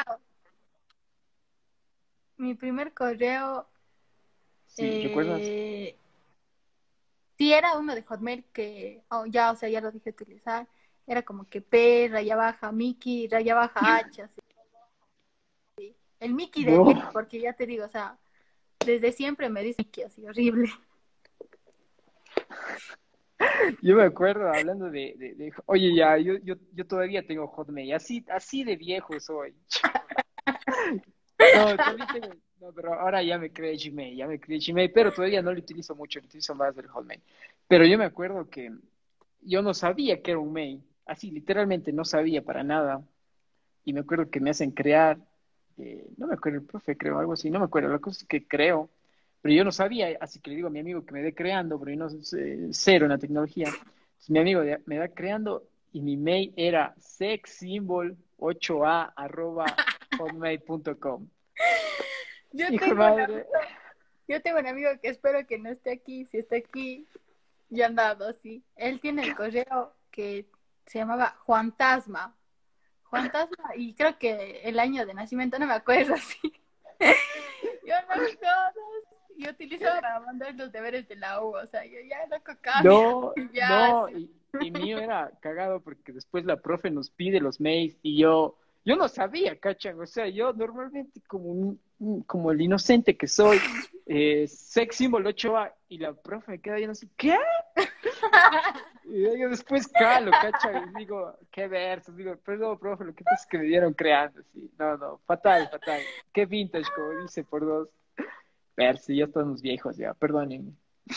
mi primer correo, Sí, ¿recuerdas? eh, sí era uno de Hotmail que, oh, ya, o sea, ya lo dije utilizar, era como que P, raya baja, Mickey, raya baja H, así. El Mickey de ley, No, porque ya te digo, o sea, desde siempre me dice Mickey, así, horrible. yo me acuerdo hablando de, de, de- oye, ya, yo, yo, yo todavía tengo Hotmail, así, así de viejo soy. No, también tengo, no, pero ahora ya me creé Gmail, ya me creé Gmail, pero todavía no lo utilizo mucho, lo utilizo más del Hotmail. Pero yo me acuerdo que yo no sabía que era un mail, así literalmente no sabía para nada. Y me acuerdo que me hacen crear, eh, no me acuerdo, el profe creo, algo así, no me acuerdo, la cosa es que creo, pero yo no sabía, así que le digo a mi amigo que me dé creando, pero yo no sé, cero en la tecnología. Entonces, mi amigo de- me da creando y mi mail era sexsymbol ocho a arroba hotmail punto com. Yo Hijo de tengo un madre. amigo, yo tengo un amigo que espero que no esté aquí, si está aquí, ya andado, sí. Él tiene el correo que se llamaba Juan Tasma. Juan Tasma, y creo que el año de nacimiento, no me acuerdo, sí. Yo no jodas. Yo utilizaba para mandar los deberes de la U, o sea, yo ya loco cambio. No, Ya, no, sí. y, y mío era cagado porque después la profe nos pide los mails y yo, yo no sabía, ¿cachan? O sea, yo normalmente como, un- un- como el inocente que soy, eh, sex symbol ocho a y la profe me queda viendo así, ¿qué? Y yo después calo, ¿cachan? Y digo, qué versos, digo, perdón, profe, lo que pasa es que me dieron creando, sí, no, no, fatal, fatal, qué vintage, como dice por dos, verso, ya estamos viejos ya, perdonen.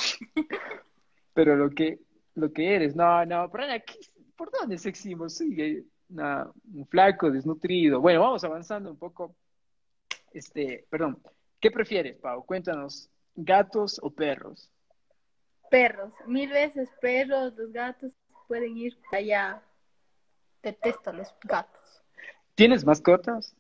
Pero lo que, lo que eres, no, no, Brian, aquí, ¿por dónde seximos? Sigue, no, un flaco, desnutrido. Bueno, vamos avanzando un poco. Este, perdón, ¿qué prefieres, Pau? Cuéntanos, ¿gatos o perros? Perros, mil veces perros, los gatos pueden ir allá. Detesto a los gatos. ¿Tienes mascotas?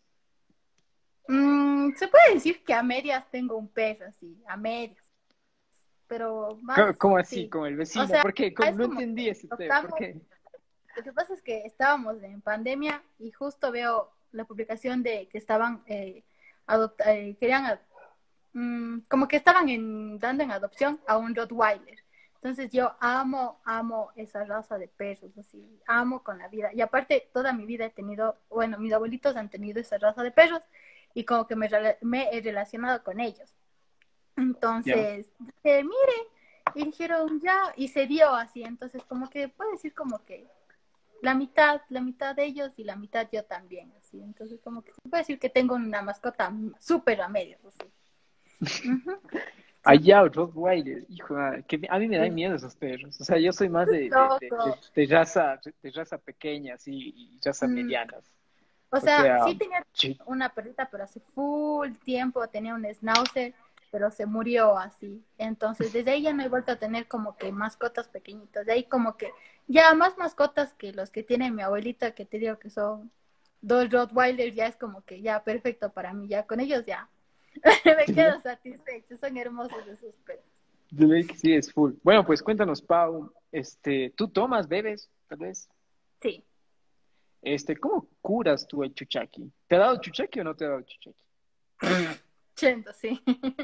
Mm, se puede decir que a medias tengo un perro, así, a medias, pero más, ¿Cómo, cómo así? sí. ¿Como el O vecino? sea, ¿Por qué? ¿Cómo? es No como entendí que ese tema. ¿Por optamos. qué? Lo que pasa es que estábamos en pandemia y justo veo la publicación de que estaban, eh, adopt- eh, querían, ad- mm, como que estaban en- dando en adopción a un Rottweiler. Entonces yo amo, amo esa raza de perros, así, amo con la vida. Y aparte, toda mi vida he tenido, bueno, mis abuelitos han tenido esa raza de perros y como que me, rela- me he relacionado con ellos. Ya. Entonces, dije, mire, y dijeron ya, y se dio así. Entonces, como que puedo decir como que la mitad, la mitad de ellos y la mitad yo también, así. Entonces, como que se puede decir que tengo una mascota súper a medias, así. Ujú, sí, Allá, Rottweiler, hijo, de madre, que a mí me dan sí. miedo esos perros. O sea, yo soy más de, de, de, de, Loco. de raza, de raza pequeña, así, y raza Mm, medianas. o O sea, sea, sí tenía sí. una perrita, pero hace full tiempo tenía un schnauzer, pero se murió así. Entonces, desde ahí ya no he vuelto a tener como que mascotas pequeñitas. De ahí como que ya más mascotas que los que tiene mi abuelita, que te digo que son dos Rottweilers, ya es como que ya perfecto para mí. Ya con ellos ya me quedo satisfecho. Son hermosos esos perros. De ley que sí es full. Bueno, pues cuéntanos, Pau, este, ¿tú tomas, bebes, tal vez? Sí, Este, ¿cómo curas tú el chuchaqui? ¿Te ha dado chuchaqui o no te ha dado chuchaqui? chendo, sí.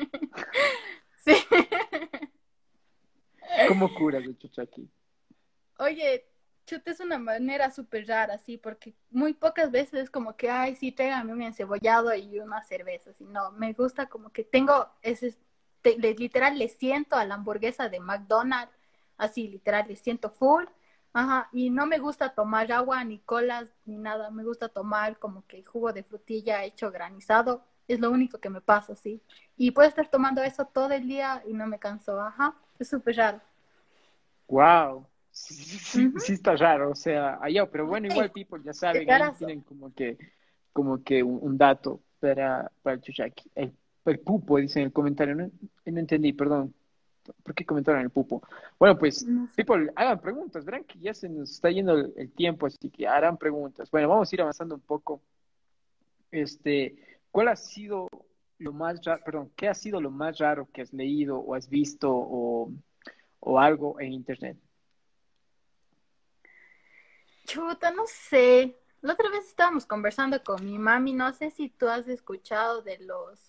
Sí. ¿Cómo curas el chuchaqui? Oye, Chuta, es una manera súper rara, sí, porque muy pocas veces es como que, ay, sí, tráigame un encebollado y una cerveza, así, no, me gusta como que tengo ese, te- le- literal, le siento a la hamburguesa de McDonald's, así, literal, le siento full, ajá, y no me gusta tomar agua, ni colas, ni nada, me gusta tomar como que jugo de frutilla hecho granizado, es lo único que me pasa, sí, y puedo estar tomando eso todo el día y no me canso, ajá, es súper raro. Wow, sí, sí, sí, Ujú. sí está raro, o sea, allá, pero bueno, Sí, igual people ya qué saben, ahí carazo. tienen como que, como que un, un dato para, para el chuchaqui. El, el pupo, dice en el comentario, no, no entendí, perdón, ¿por qué comentaron el pupo? Bueno, pues, No sé. people, hagan preguntas, verán que ya se nos está yendo el, el tiempo, así que harán preguntas. Bueno, vamos a ir avanzando un poco. Este, ¿cuál ha sido lo más raro, perdón, qué ha sido lo más raro que has leído o has visto o, o algo en internet? Chuta, no sé. La otra vez estábamos conversando con mi mami, no sé si tú has escuchado de los,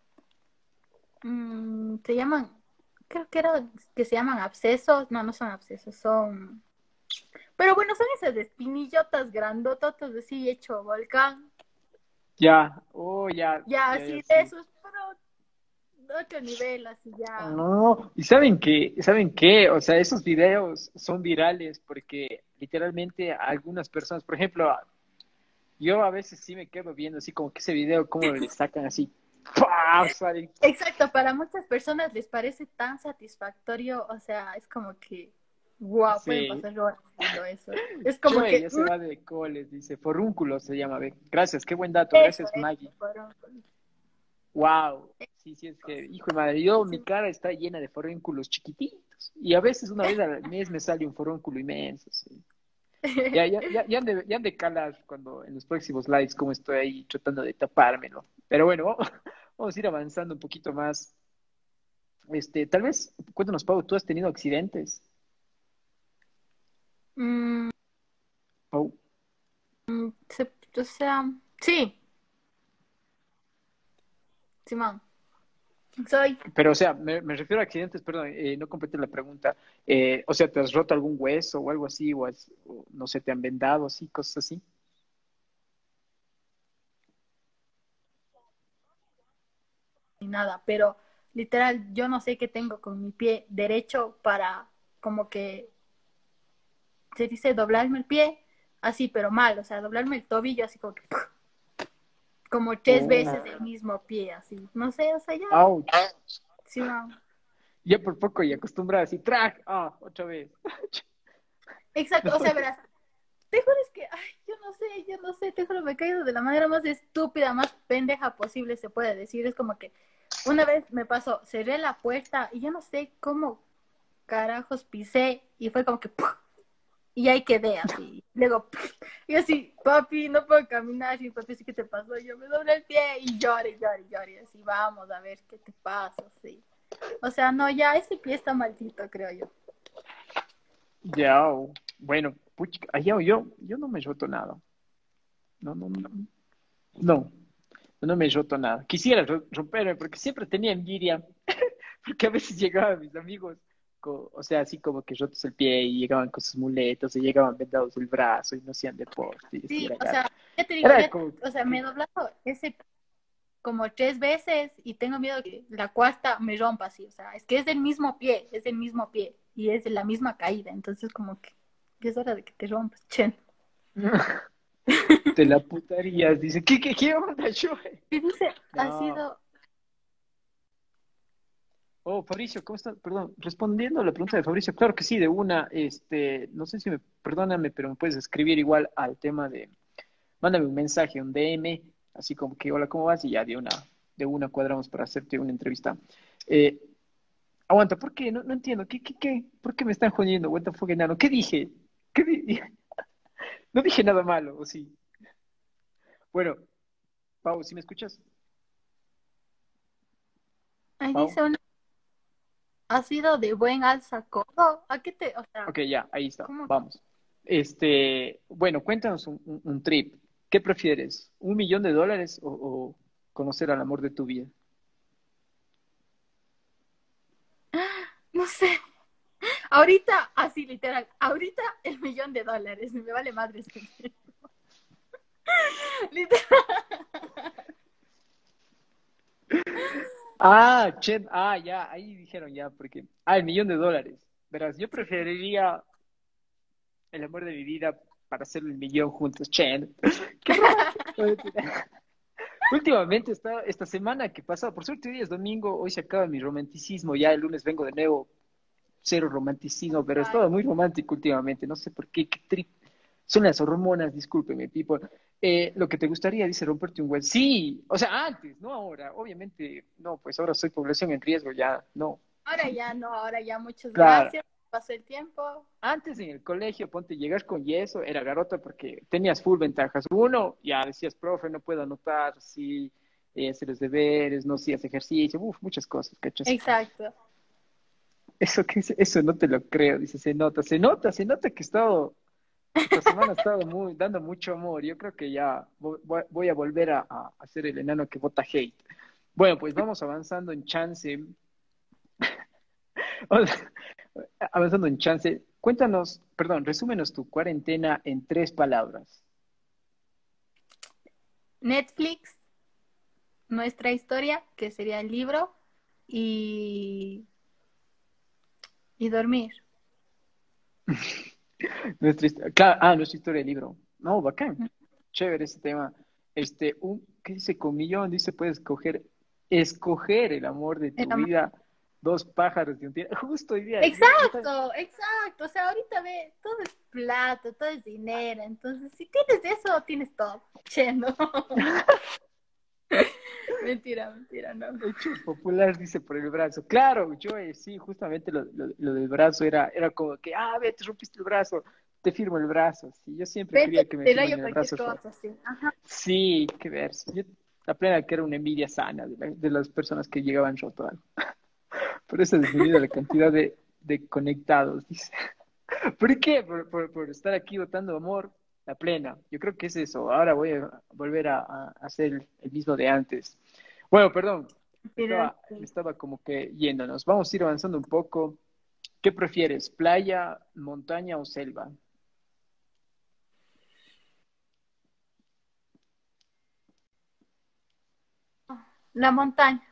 mm, se llaman, creo que era que se llaman abscesos, no, no son abscesos, son, pero bueno, son esas espinillotas grandototas así hecho volcán, Ya, oh, ya, ya ya, ya, así de sí. esos, pero de otro nivel, así ya. No, y saben que, ¿saben qué? O sea, esos videos son virales porque literalmente a algunas personas, por ejemplo, yo a veces sí me quedo viendo así como que ese video, cómo le sacan así, ¡pah! Sale. Exacto, para muchas personas les parece tan satisfactorio, o sea, es como que, wow, pueden Sí, pasar horas viendo eso. Es como Chue, que, ya se mm, va de coles, dice, forúnculo se llama, ve. Gracias, qué buen dato, eso, gracias, eso, Maggie. fueron- Wow, sí, sí, es que, hijo de madre, yo, mi cara está llena de forúnculos chiquititos y a veces una vez al mes me sale un forúnculo inmenso, sí. Ya, ya, ya, ya han de, ya han de calar cuando en los próximos lives como estoy ahí tratando de tapármelo. Pero bueno, vamos, vamos a ir avanzando un poquito más. Este, tal vez, cuéntanos, Pau, ¿tú has tenido accidentes? Mm, Pau. se- o sea, sí, Simón, soy, Pero, o sea, me, me refiero a accidentes, perdón, eh, no completé la pregunta. Eh, o sea, ¿te has roto algún hueso o algo así? O, has- o no sé, te han vendado así, cosas así. ni nada, pero literal, yo no sé qué tengo con mi pie derecho para como que se dice doblarme el pie, así, pero mal, o sea, doblarme el tobillo, así como que, como tres veces Oh, el mismo pie, así, no sé, o sea, ya, ouch. Simón. Ya por poco y acostumbrada así, track, ah, otra vez. Exacto, No, o sea, verás, te juro es que, ay, yo no sé, yo no sé, te juro, me he caído de la manera más estúpida, más pendeja posible, se puede decir. Es como que una vez me pasó, cerré la puerta y yo no sé cómo carajos pisé y fue como que, ¡puf! Y ahí quedé así. Luego, ¡puf! Y así, papi, no puedo caminar. Y papi, ¿sí qué te pasó? Yo me doblé el pie y lloré, lloré, lloré. Así, vamos a ver qué te pasa, así. O sea, no, ya ese pie está maldito, creo yo. ya, oh, bueno, puchica, ay, yo, yo, yo no me he roto nada. No, no, no. No, no me he roto nada. Quisiera ro- romperme porque siempre tenía envidia, porque a veces llegaban mis amigos, co- o sea, así como que rotos el pie y llegaban con sus muletas, o llegaban vendados el brazo y no hacían deporte y así Sí, era, o ya, sea, ya te digo, era ya, como, o sea, me que- he doblado ese como tres veces y tengo miedo que la cuarta me rompa así, o sea, es que es del mismo pie, es del mismo pie y es de la misma caída, entonces como que ya es hora de que te rompas, chen. te la putarías, dice, ¿qué, qué, qué onda, yo? Y dice, ha No. sido, Oh, Fabricio, ¿cómo estás? Perdón, respondiendo a la pregunta de Fabricio, claro que sí, de una, este, no sé si me, perdóname, pero me puedes escribir igual al tema de, mándame un mensaje, un D M, así como que, hola, ¿cómo vas? Y ya de una, de una cuadramos para hacerte una entrevista. Eh, aguanta, ¿por qué? No, no entiendo, ¿qué, qué, qué? ¿Por qué me están jodiendo? What the fuck, enano? ¿Qué dije? ¿Qué di- No dije nada malo, ¿o sí? Bueno, Pau, ¿sí me escuchas? ahí Pau. dice una, ha sido de buen alza codo, ¿a qué te, o sea, Ok, ya, ahí está, cómo? vamos. Este, bueno, cuéntanos un, un- un trip. ¿Qué prefieres? ¿Un millón de dólares o, o conocer al amor de tu vida? No sé, Ahorita, así literal, ahorita el millón de dólares, me vale madre. Literal. Ah, che, ah, ya, ahí dijeron ya, porque, ah, el millón de dólares. Verás, yo preferiría el amor de mi vida para hacer el millón juntos, Chen. Qué romántico. Últimamente, esta, esta semana que pasó, por suerte hoy es domingo, hoy se acaba mi romanticismo, ya el lunes vengo de nuevo, cero romanticismo, pero he Ay, estado muy romántico últimamente, no sé por qué, qué trip. Son las hormonas, discúlpeme, people. Eh, lo que te gustaría, dice, romperte un hueso. Sí, o sea, antes, no ahora. Obviamente, no, pues ahora soy población en riesgo, ya, no. ahora ya no, ahora ya muchas Claro, gracias. Pasó el tiempo. antes en el colegio, ponte, llegar con yeso, era garota porque tenías full ventajas. Uno, ya decías, profe, no puedo anotar, sí, eh, hacer los deberes, no hacías ejercicio, uf, muchas cosas, ¿cachas? Exacto. Eso, que eso no te lo creo, dice, se nota, se nota, se nota que he estado, esta semana he estado muy, dando mucho amor. Yo creo que ya voy, voy a volver a, a, a ser el enano que vota hate. Bueno, pues vamos avanzando en chance. Avanzando en chance. Cuéntanos, perdón, resúmenos tu cuarentena en tres palabras. Netflix, nuestra historia, que sería el libro, y, y dormir. Nuestra, hist- claro, ah, nuestra historia del libro. No, bacán. Chévere ese tema. Este, un, ¿qué dice con millón? Dice, puedes escoger, escoger el amor de El tu amor. vida. Dos pájaros de un tiro. Justo hoy día, yo, yo también- Exacto, exacto. O sea, ahorita ve, todo es plata, todo es dinero. Entonces, si tienes eso, tienes todo. Che, no. Mentira, mentira, no. hecho popular, dice por el brazo. Claro, yo eh, sí, justamente lo, lo, lo del brazo era, era como que, ah, ve, te rompiste el brazo, te firmo el brazo. Sí, yo siempre quería Vete, que me te firmen rayo el cualquier brazo roto. cosa, sí. Ajá. Sí, qué verso. Yo, la plena que era una envidia sana de, la- de las personas que llegaban roto algo. Por eso ha disminuido la cantidad de, de conectados, dice. ¿Por qué? Por, por, por estar aquí votando amor, la plena. Yo creo que es eso. Ahora voy a volver a, a hacer el, el mismo de antes. Bueno, perdón, me Pero, estaba, me sí. estaba como que yéndonos. Vamos a ir avanzando un poco. ¿Qué prefieres, playa, montaña o selva? La montaña,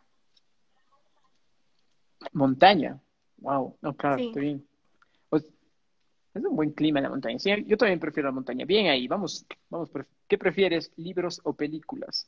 Montaña. Wow, no, claro, sí. estoy bien. Pues, es un buen clima en la montaña. Sí, yo también prefiero la montaña. Bien ahí, vamos, vamos. pref- ¿Qué prefieres, libros o películas?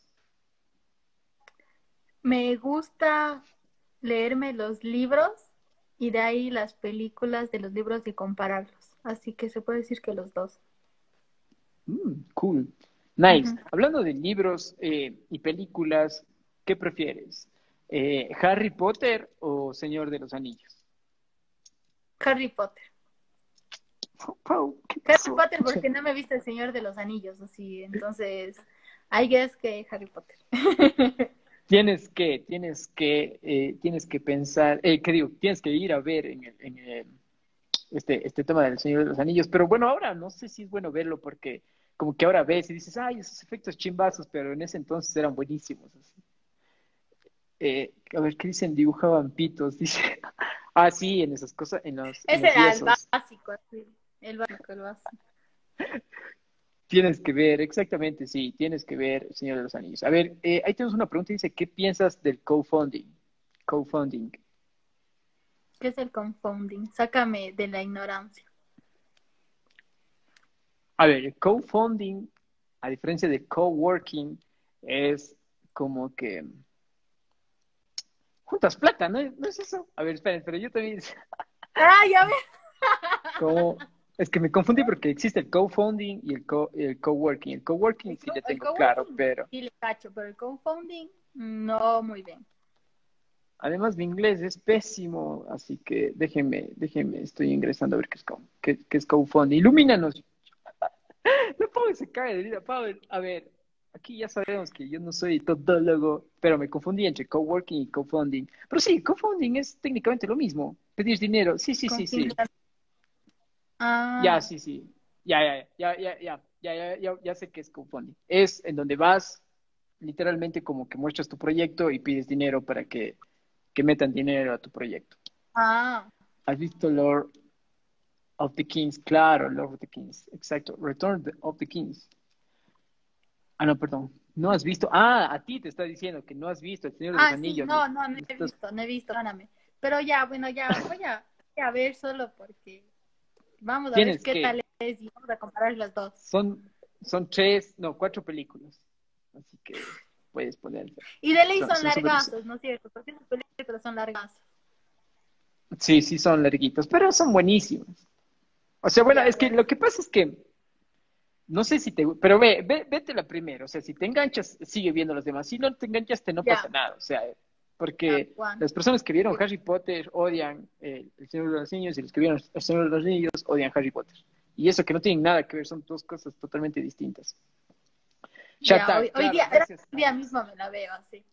Me gusta leerme los libros y de ahí las películas de los libros y compararlos. Así que se puede decir que los dos. Mm, cool. Nice. Ujú. Hablando de libros eh, y películas, ¿qué prefieres? Eh, ¿Harry Potter o Señor de los Anillos? Harry Potter. Pau, ¿qué Harry pasó? Potter porque no me viste el Señor de los Anillos, así. Entonces, I guess que Harry Potter. Tienes que, tienes que, eh, tienes que pensar, eh, ¿qué digo? Tienes que ir a ver en el, en el- este, este tema del Señor de los Anillos. Pero bueno, ahora no sé si es bueno verlo porque como que ahora ves y dices, ay, esos efectos chimbazos, pero en ese entonces eran buenísimos. Así. Eh, a ver, ¿qué dicen? Dibujaban pitos, dice. Ah, sí, en esas cosas, en los, en Ese los era el yesos. básico, así. El básico, el básico. Tienes que ver, exactamente, sí, tienes que ver El Señor de los Anillos. A ver, eh, ahí tenemos una pregunta, dice, ¿qué piensas del co-funding? Co-funding. ¿Qué es el confounding? Sácame de la ignorancia. A ver, el co-funding, a diferencia de coworking, es como que juntas plata, ¿no? ¿No es eso? A ver, esperen, pero yo también, Ah, ya ves. como, es que me confundí porque existe el co-funding y el, co, el coworking. El coworking El, sí co le el tengo claro, coworking pero sí le cacho, pero el confounding no muy bien. además mi inglés es pésimo, así que déjenme, déjenme, estoy ingresando a ver qué es, co, qué, qué es co-funding. Ilumínanos. No, Pau se cae de vida. Pau, a ver, aquí ya sabemos que yo no soy todólogo, pero me confundí entre coworking y co-funding. Pero sí, co-funding es técnicamente lo mismo. Pedir dinero. Sí, sí, Con sí, sí. fines- Ya, Ah, sí, sí. Ya, ya, ya, ya, ya, ya, ya, ya, ya sé qué es co-funding. Es en donde vas, literalmente como que muestras tu proyecto y pides dinero para que, que metan dinero a tu proyecto. ah. ¿Has visto Lord? of the Kings, claro, Lord of the Kings, exacto, Return of the Kings. Ah, no, perdón, no has visto, ah, a ti te está diciendo que no has visto El Señor de los Ah, sí, Anillos. no, no, no he Estás- visto, no he visto, perdóname. Pero ya, bueno, ya voy a, voy a ver solo porque vamos a ver Tienes qué que, tal es y vamos a comparar las dos. son, son tres, no, cuatro películas, así que puedes poner. Y de ley Son, son son súper- largazos, ¿no es cierto? Porque esas películas son largazos. sí, sí son larguitos, pero son buenísimos. O sea, bueno, Ya, es que bueno. lo que pasa es que no sé si te, pero ve, ve, vete la primera, o sea, si te enganchas, sigue viendo los demás, si no te enganchaste, no pasa Ya, nada, o sea, ya, porque Juan. las personas que vieron Harry Potter odian eh, El Señor de los Niños y los que vieron El Señor de los Niños odian Harry Potter. Y eso que no tienen nada que ver, son dos cosas totalmente distintas. Ya, Shatar, hoy, hoy claro, día, gracias. hoy día mismo me la veo así.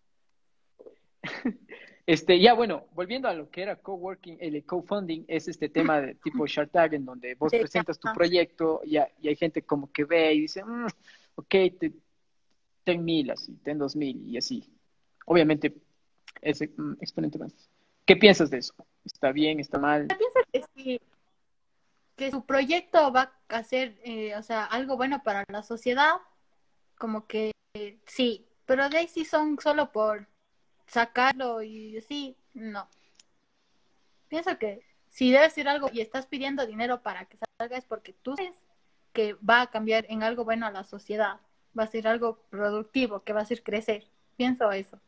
Este, ya bueno, volviendo a lo que era coworking, el co-funding es este tema de tipo Shark Tank en donde vos De- presentas tu ajá. proyecto y, hay- y hay gente como que ve y dice, "Mm, ok, te, ten mil así, ten dos mil y así. Obviamente es mm, exponente más. ¿Qué piensas de eso? ¿Está bien? ¿Está mal? Pienso que sí, que su proyecto va a hacer, eh, o sea, algo bueno para la sociedad, como que eh, sí, pero de ahí sí son solo por sacarlo y sí, no. Pienso que si debe ser algo y estás pidiendo dinero para que salga es porque tú sabes que va a cambiar en algo bueno a la sociedad, va a ser algo productivo, que va a hacer crecer. Pienso eso.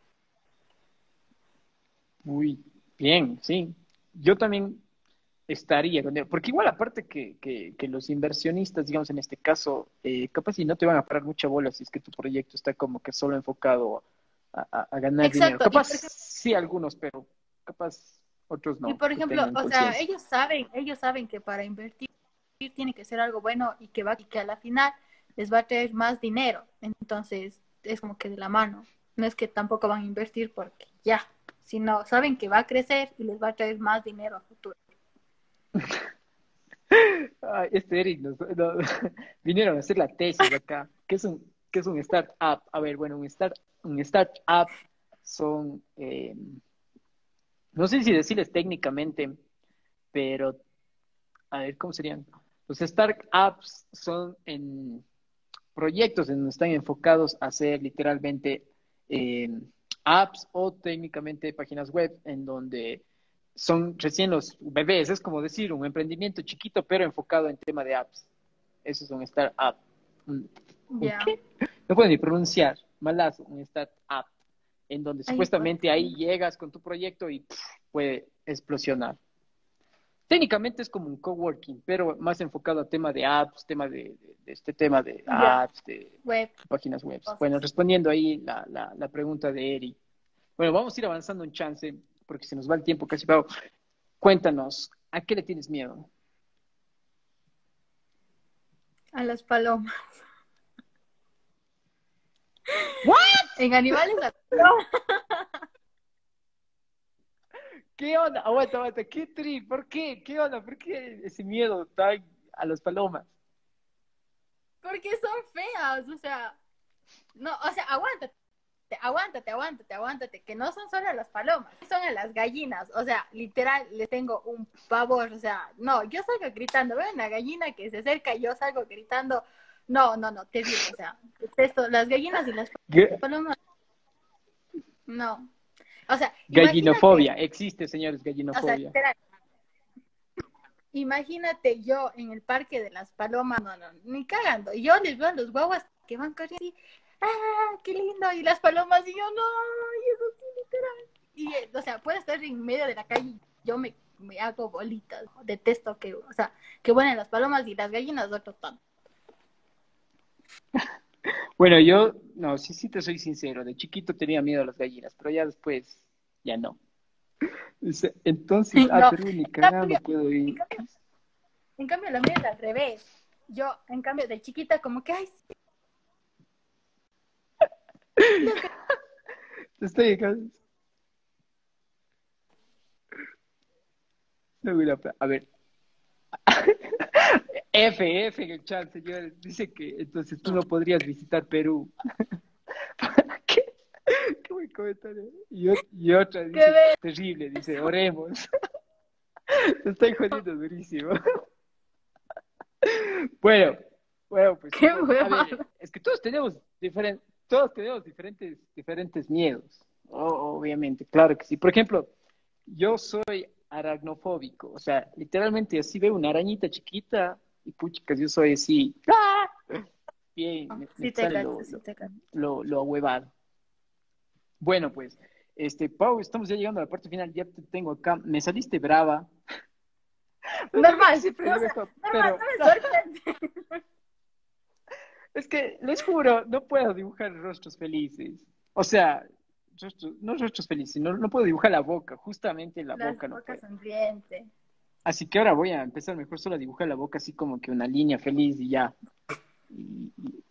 Uy, bien, sí. Yo también estaría con él, porque igual aparte que, que, que los inversionistas, digamos en este caso, eh, capaz si no te van a parar mucha bola si es que tu proyecto está como que solo enfocado a, a- a ganar dinero. Exacto, y Capaz por ejemplo, sí algunos, pero capaz otros y no, por que ejemplo, tengan o sea, conciencia. ellos saben, ellos saben que para invertir tiene que ser algo bueno y que va y que a la final les va a traer más dinero. Entonces, es como que de la mano. No es que tampoco van a invertir porque ya, sino saben que va a crecer y les va a traer más dinero a futuro. Ay, este Eric nos, no, vinieron a hacer la tesis acá. ¿Qué es un, qué es un startup? A ver, bueno, un start, un startup son, eh, no sé si decirles técnicamente, pero a ver, ¿cómo serían? Los startups son en proyectos en donde están enfocados a hacer literalmente eh, apps o técnicamente páginas web en donde son recién los bebés, es como decir un emprendimiento chiquito pero enfocado en tema de apps. Eso es un startup. ¿Un, un Ya, qué? No puedo ni pronunciar, malazo, un startup, en donde ahí pues. supuestamente ahí llegas con tu proyecto y pff, puede explosionar. Técnicamente es como un coworking, pero más enfocado a tema de apps, tema de, de- de este tema de Ya, apps, de web, páginas web. cosas. Bueno, respondiendo ahí la, la, la pregunta de Eri. Bueno, vamos a ir avanzando en chance, porque se nos va el tiempo casi, pero cuéntanos, ¿a qué le tienes miedo? A las palomas. ¿What? En animales, a palomas. ¿Qué onda? Aguanta, aguanta, ¿qué tri? ¿Por qué? ¿Qué onda? ¿Por qué ese miedo tan a las palomas? Porque son feas, o sea, no, o sea, aguántate, aguántate, aguántate, aguántate, que no son solo las palomas, son a las gallinas, o sea, literal, le tengo un pavor, o sea, no, yo salgo gritando, veo una gallina que se acerca y yo salgo gritando, no, no, no, terrible, o sea, esto, las gallinas y las G- palomas, no, o sea, imagínate, Gallinofobia, existe, señores, o sea, gallinofobia. literal, imagínate yo en el parque de las palomas, no, no, ni cagando. Y yo les veo a los guaguas que van corriendo y, ¡ah, qué lindo! Y las palomas, y yo, no, y eso sí, literal. Y, eh, o sea, puede estar en medio de la calle y yo me, me hago bolitas. ¿No? Detesto que, o sea, que vuelen las palomas y las gallinas, otro tanto. Bueno, yo, no, sí, sí te soy sincero, de chiquito tenía miedo a las gallinas, pero ya después, ya no. Dice, entonces, ah, No, pero ni en cagando cambio, puedo en ir. cambio, en cambio la mía es al revés. Yo, en cambio, de chiquita, como que, ay, sí, las Estoy acá. No, mira, a ver. F, F en el chat, señores. Dice que entonces tú no podrías visitar Perú. ¿Qué? Qué buen comentario. Y, ot- y otra que dice, ves. terrible, dice, oremos. Te estoy jodiendo durísimo. Bueno, bueno, pues Qué chicos, a huevada. ver, es que todos tenemos diferentes, todos tenemos diferentes, diferentes miedos. O- obviamente, claro que sí. Por ejemplo, yo soy aracnofóbico, o sea, literalmente así veo una arañita chiquita y puchicas, yo soy así, ¡ah! Bien, me, me Sí te sale cacho, lo, sí lo, te cacho. lo, lo ahuevado. Bueno, pues, este, Pau, estamos ya llegando a la parte final, ya te tengo acá, me saliste brava, pero también Normal, siempre no, le o sea, dejo, normal, pero no me sorprende. es que les juro, no puedo dibujar rostros felices. O sea, rostros, no rostros felices, no, no puedo dibujar la boca, justamente la Las boca no bocas puedo. sonrientes. Así que ahora voy a empezar mejor solo a dibujar la boca así como que una línea feliz y ya. Y- y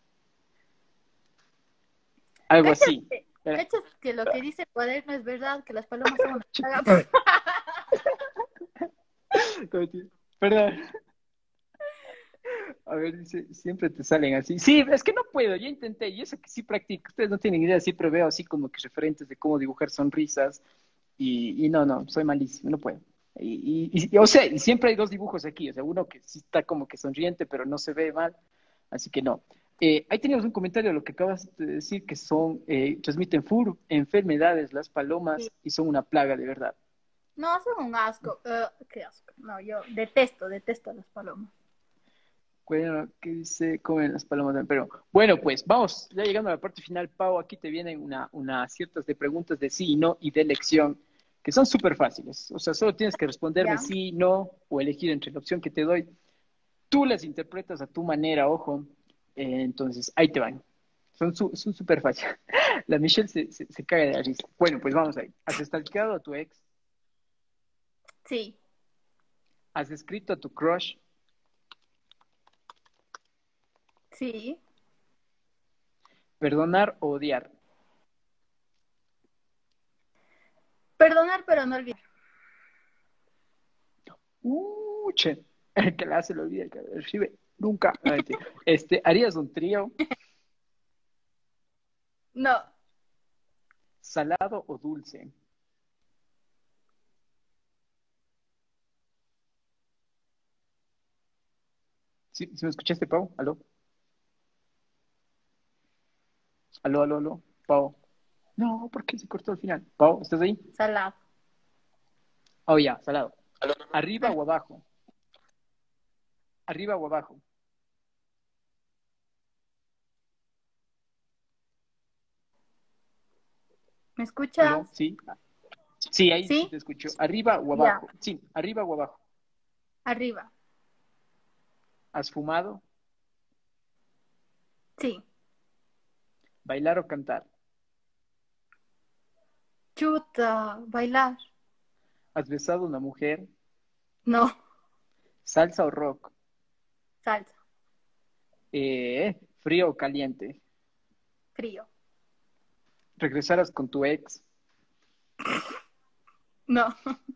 algo ¿Cachas así. que, Espera. cachas que lo que dice el cuaderno es verdad? Que las palomas son una plaga. Perdón. A ver, dice, siempre te salen así. Sí, es que no puedo, ya intenté, y eso que sí practico. Ustedes no tienen idea, siempre veo así como que referentes de cómo dibujar sonrisas. Y, y no, no, soy malísimo, no puedo. Y, y, y, o sea, y siempre hay dos dibujos aquí, o sea, uno que sí está como que sonriente, pero no se ve mal, así que no. Eh, ahí teníamos un comentario de lo que acabas de decir, que son, eh, transmiten fur, enfermedades las Sí. palomas y son una plaga de verdad. No, son un asco. Eh, qué asco. No, yo detesto, detesto a las palomas. Bueno, ¿qué dice? Comen las palomas del Perú. Bueno, pues vamos, ya llegando a la parte final, Pau, aquí te vienen una, una ciertas de preguntas de sí y no y de elección, que son súper fáciles. O sea, solo tienes que responderme ¿Ya? sí, no, o elegir entre la opción que te doy. Tú las interpretas a tu manera, ojo. Eh, entonces, ahí te van. Son su- son súper fáciles. La Michelle se, se, se caga de la risa. Bueno, pues vamos ahí. ¿Has stalkeado a tu ex? Sí. ¿Has escrito a tu crush? Sí. ¿Perdonar o odiar? Perdonar, pero no olvidar. Uh, che. El que la hace lo olvida, el que la recibe nunca. No, mentira. Este, ¿harías un trío? No. ¿Salado o dulce? ¿Sí, sí me escuchaste, Pau? ¿Aló? ¿Aló, aló, aló? Pau. No, ¿por qué se cortó al final? Pau, ¿estás ahí? Salado. Oh, ya, salado. ¿Arriba o abajo? ¿Arriba o abajo? ¿Me escuchas? ¿Aló? ¿Sí? Sí, ahí sí Sí. te escucho. ¿Arriba o Ya. abajo? Sí, arriba o abajo. Arriba. ¿Has fumado? Sí. ¿Bailar o cantar? Chuta. Bailar. ¿Has besado a una mujer? No. ¿Salsa o rock? Salsa. Eh, ¿frío o caliente? Frío. ¿Regresaras con tu ex? No.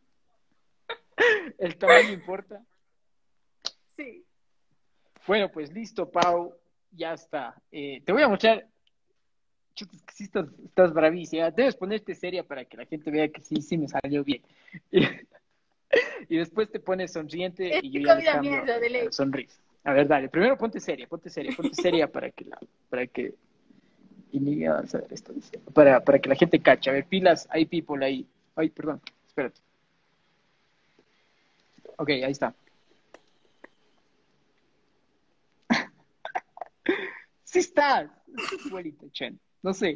¿El tamaño importa? Sí. Bueno, pues listo, Pau, ya está. Eh, te voy a mostrar, chuta, es que sí estás, estás bravísima. Debes ponerte seria para que la gente vea que sí, sí me salió bien. Y, y después te pones sonriente y yo Estoy ya le comida cambio mierda de a la ley. sonrisa. A ver, dale, primero ponte seria, ponte seria, ponte seria para que la, para que, y ni vamos a ver esto, dice, para, para que la gente cache. A ver, pilas, hay people ahí. Ay, perdón, espérate. Ok, ahí está. Sí estás, sí es igualita, Chen. No sé.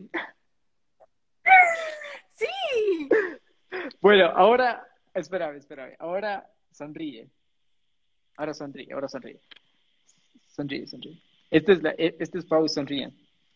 Sí. Bueno, ahora, espérame, espérame. Ahora sonríe. Ahora sonríe, ahora sonríe. Sonríe, sonríe. Este es, la, e- este es Pau sonríe.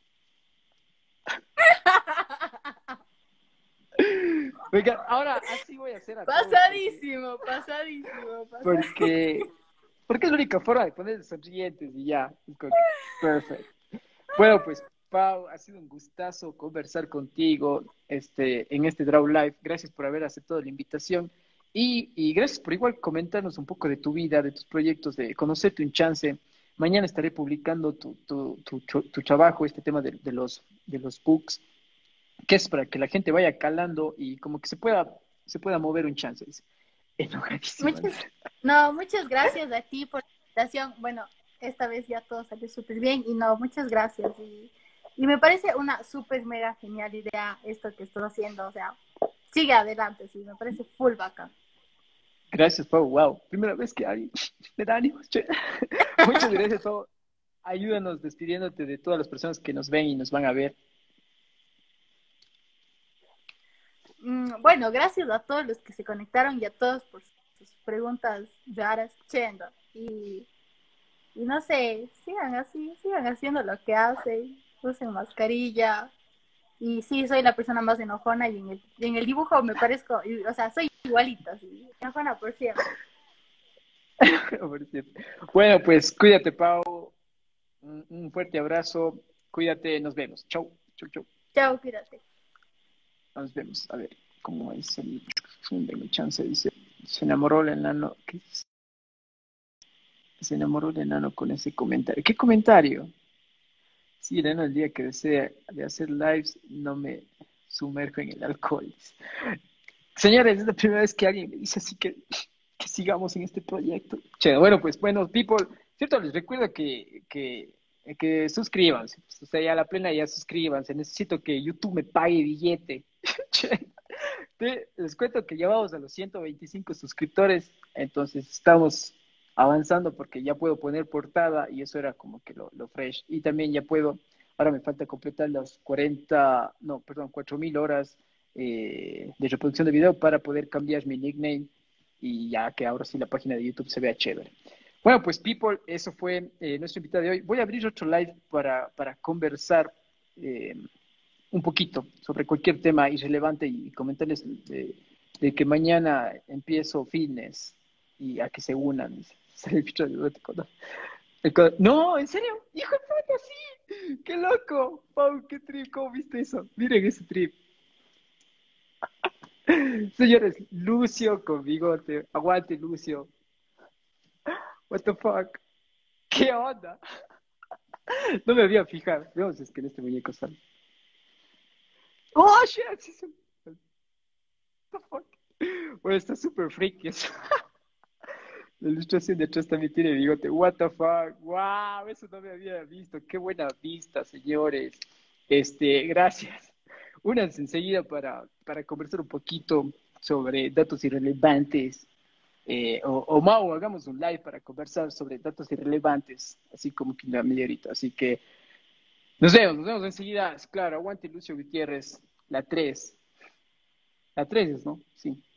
Oiga, ahora así voy a hacer a todos porque, Pasadísimo, pasadísimo, pasadísimo. porque, porque es la única forma de poner sonrientes y ya. Es como que, perfecto. Bueno, pues, Pau, ha sido un gustazo conversar contigo este, en este Draw Live. Gracias por haber aceptado la invitación y, y gracias por igual comentarnos un poco de tu vida, de tus proyectos, de conocerte un chance. Mañana estaré publicando tu, tu, tu, tu- tu trabajo, este tema de, de los, de los books, que es para que la gente vaya calando y como que se pueda, se pueda mover un chance. Dice. Enojadísima. Muchas, no, muchas gracias a ti por invitación. Bueno, esta vez ya todo salió súper bien y no, muchas gracias. Y, y me parece una súper mega genial idea esto que estás haciendo. O sea, sigue adelante, sí, me parece full bacán. Gracias, Pau. Wow. Primera vez que alguien me da ánimos, che. Muchas gracias, Pau. Ayúdanos despidiéndote de todas las personas que nos ven y nos van a ver. Mm, bueno, gracias a todos los que se conectaron y a todos por sus preguntas raras, chendo. Y, y no sé, sigan así, sigan haciendo lo que hacen, usen mascarilla. Y sí, soy la persona más enojona y en el, y en el dibujo me parezco, y, o sea, soy igualita, sí, enojona por siempre. Por cierto. Bueno, pues cuídate, Pau. Un, un fuerte abrazo. Cuídate. Nos vemos. Chau. Chau, chau. Chao, cuídate. Nos vemos. A ver, ¿cómo es el... Denme chance, dice. Se enamoró el enano. ¿Qué es? Se enamoró el enano con ese comentario. ¿Qué comentario? Sí, el enano el día que desea de hacer lives no me sumerjo en el alcohol. Señores, es la primera vez que alguien me dice así que, que sigamos en este proyecto. Che, bueno, pues bueno, people, cierto, les recuerdo que, que, que suscríbanse. O sea, ya a la plena ya suscríbanse. Necesito que YouTube me pague billete. Che, te- les cuento que ya vamos a los ciento veinticinco suscriptores, entonces estamos avanzando porque ya puedo poner portada y eso era como que lo, lo fresh. Y también ya puedo, ahora me falta completar las cuarenta, no, perdón, cuatro mil horas eh, de reproducción de video para poder cambiar mi nickname y ya que ahora sí la página de YouTube se vea chévere. Bueno, pues people, eso fue eh, nuestro invitado de hoy. Voy a abrir otro live para, para conversar eh, un poquito sobre cualquier tema irrelevante y comentarles de, de que mañana empiezo fitness y a que se unan. Sale el bicho del gótico, ¿no? El co- no, en serio, hijo de puta, sí, qué loco, Pau, qué trip, ¿cómo viste eso? Miren ese trip. Señores, Lucio con bigote, aguante Lucio, what the fuck, qué onda, no me había fijado, veamos si es que en este muñeco sale. Oh, shit, sí, sí. What the fuck. Bueno, está súper freaky eso. La ilustración de atrás también tiene bigote. What the fuck. Wow, eso no me había visto. Qué buena vista, señores. Este, gracias. Únanse enseguida para, para conversar un poquito sobre datos irrelevantes. Eh, o, o Mau, hagamos un live para conversar sobre datos irrelevantes, así como que una media horita. Así que nos vemos, nos vemos enseguida. Claro, aguante Lucio Gutiérrez, la tres. La tres es, ¿no? Sí.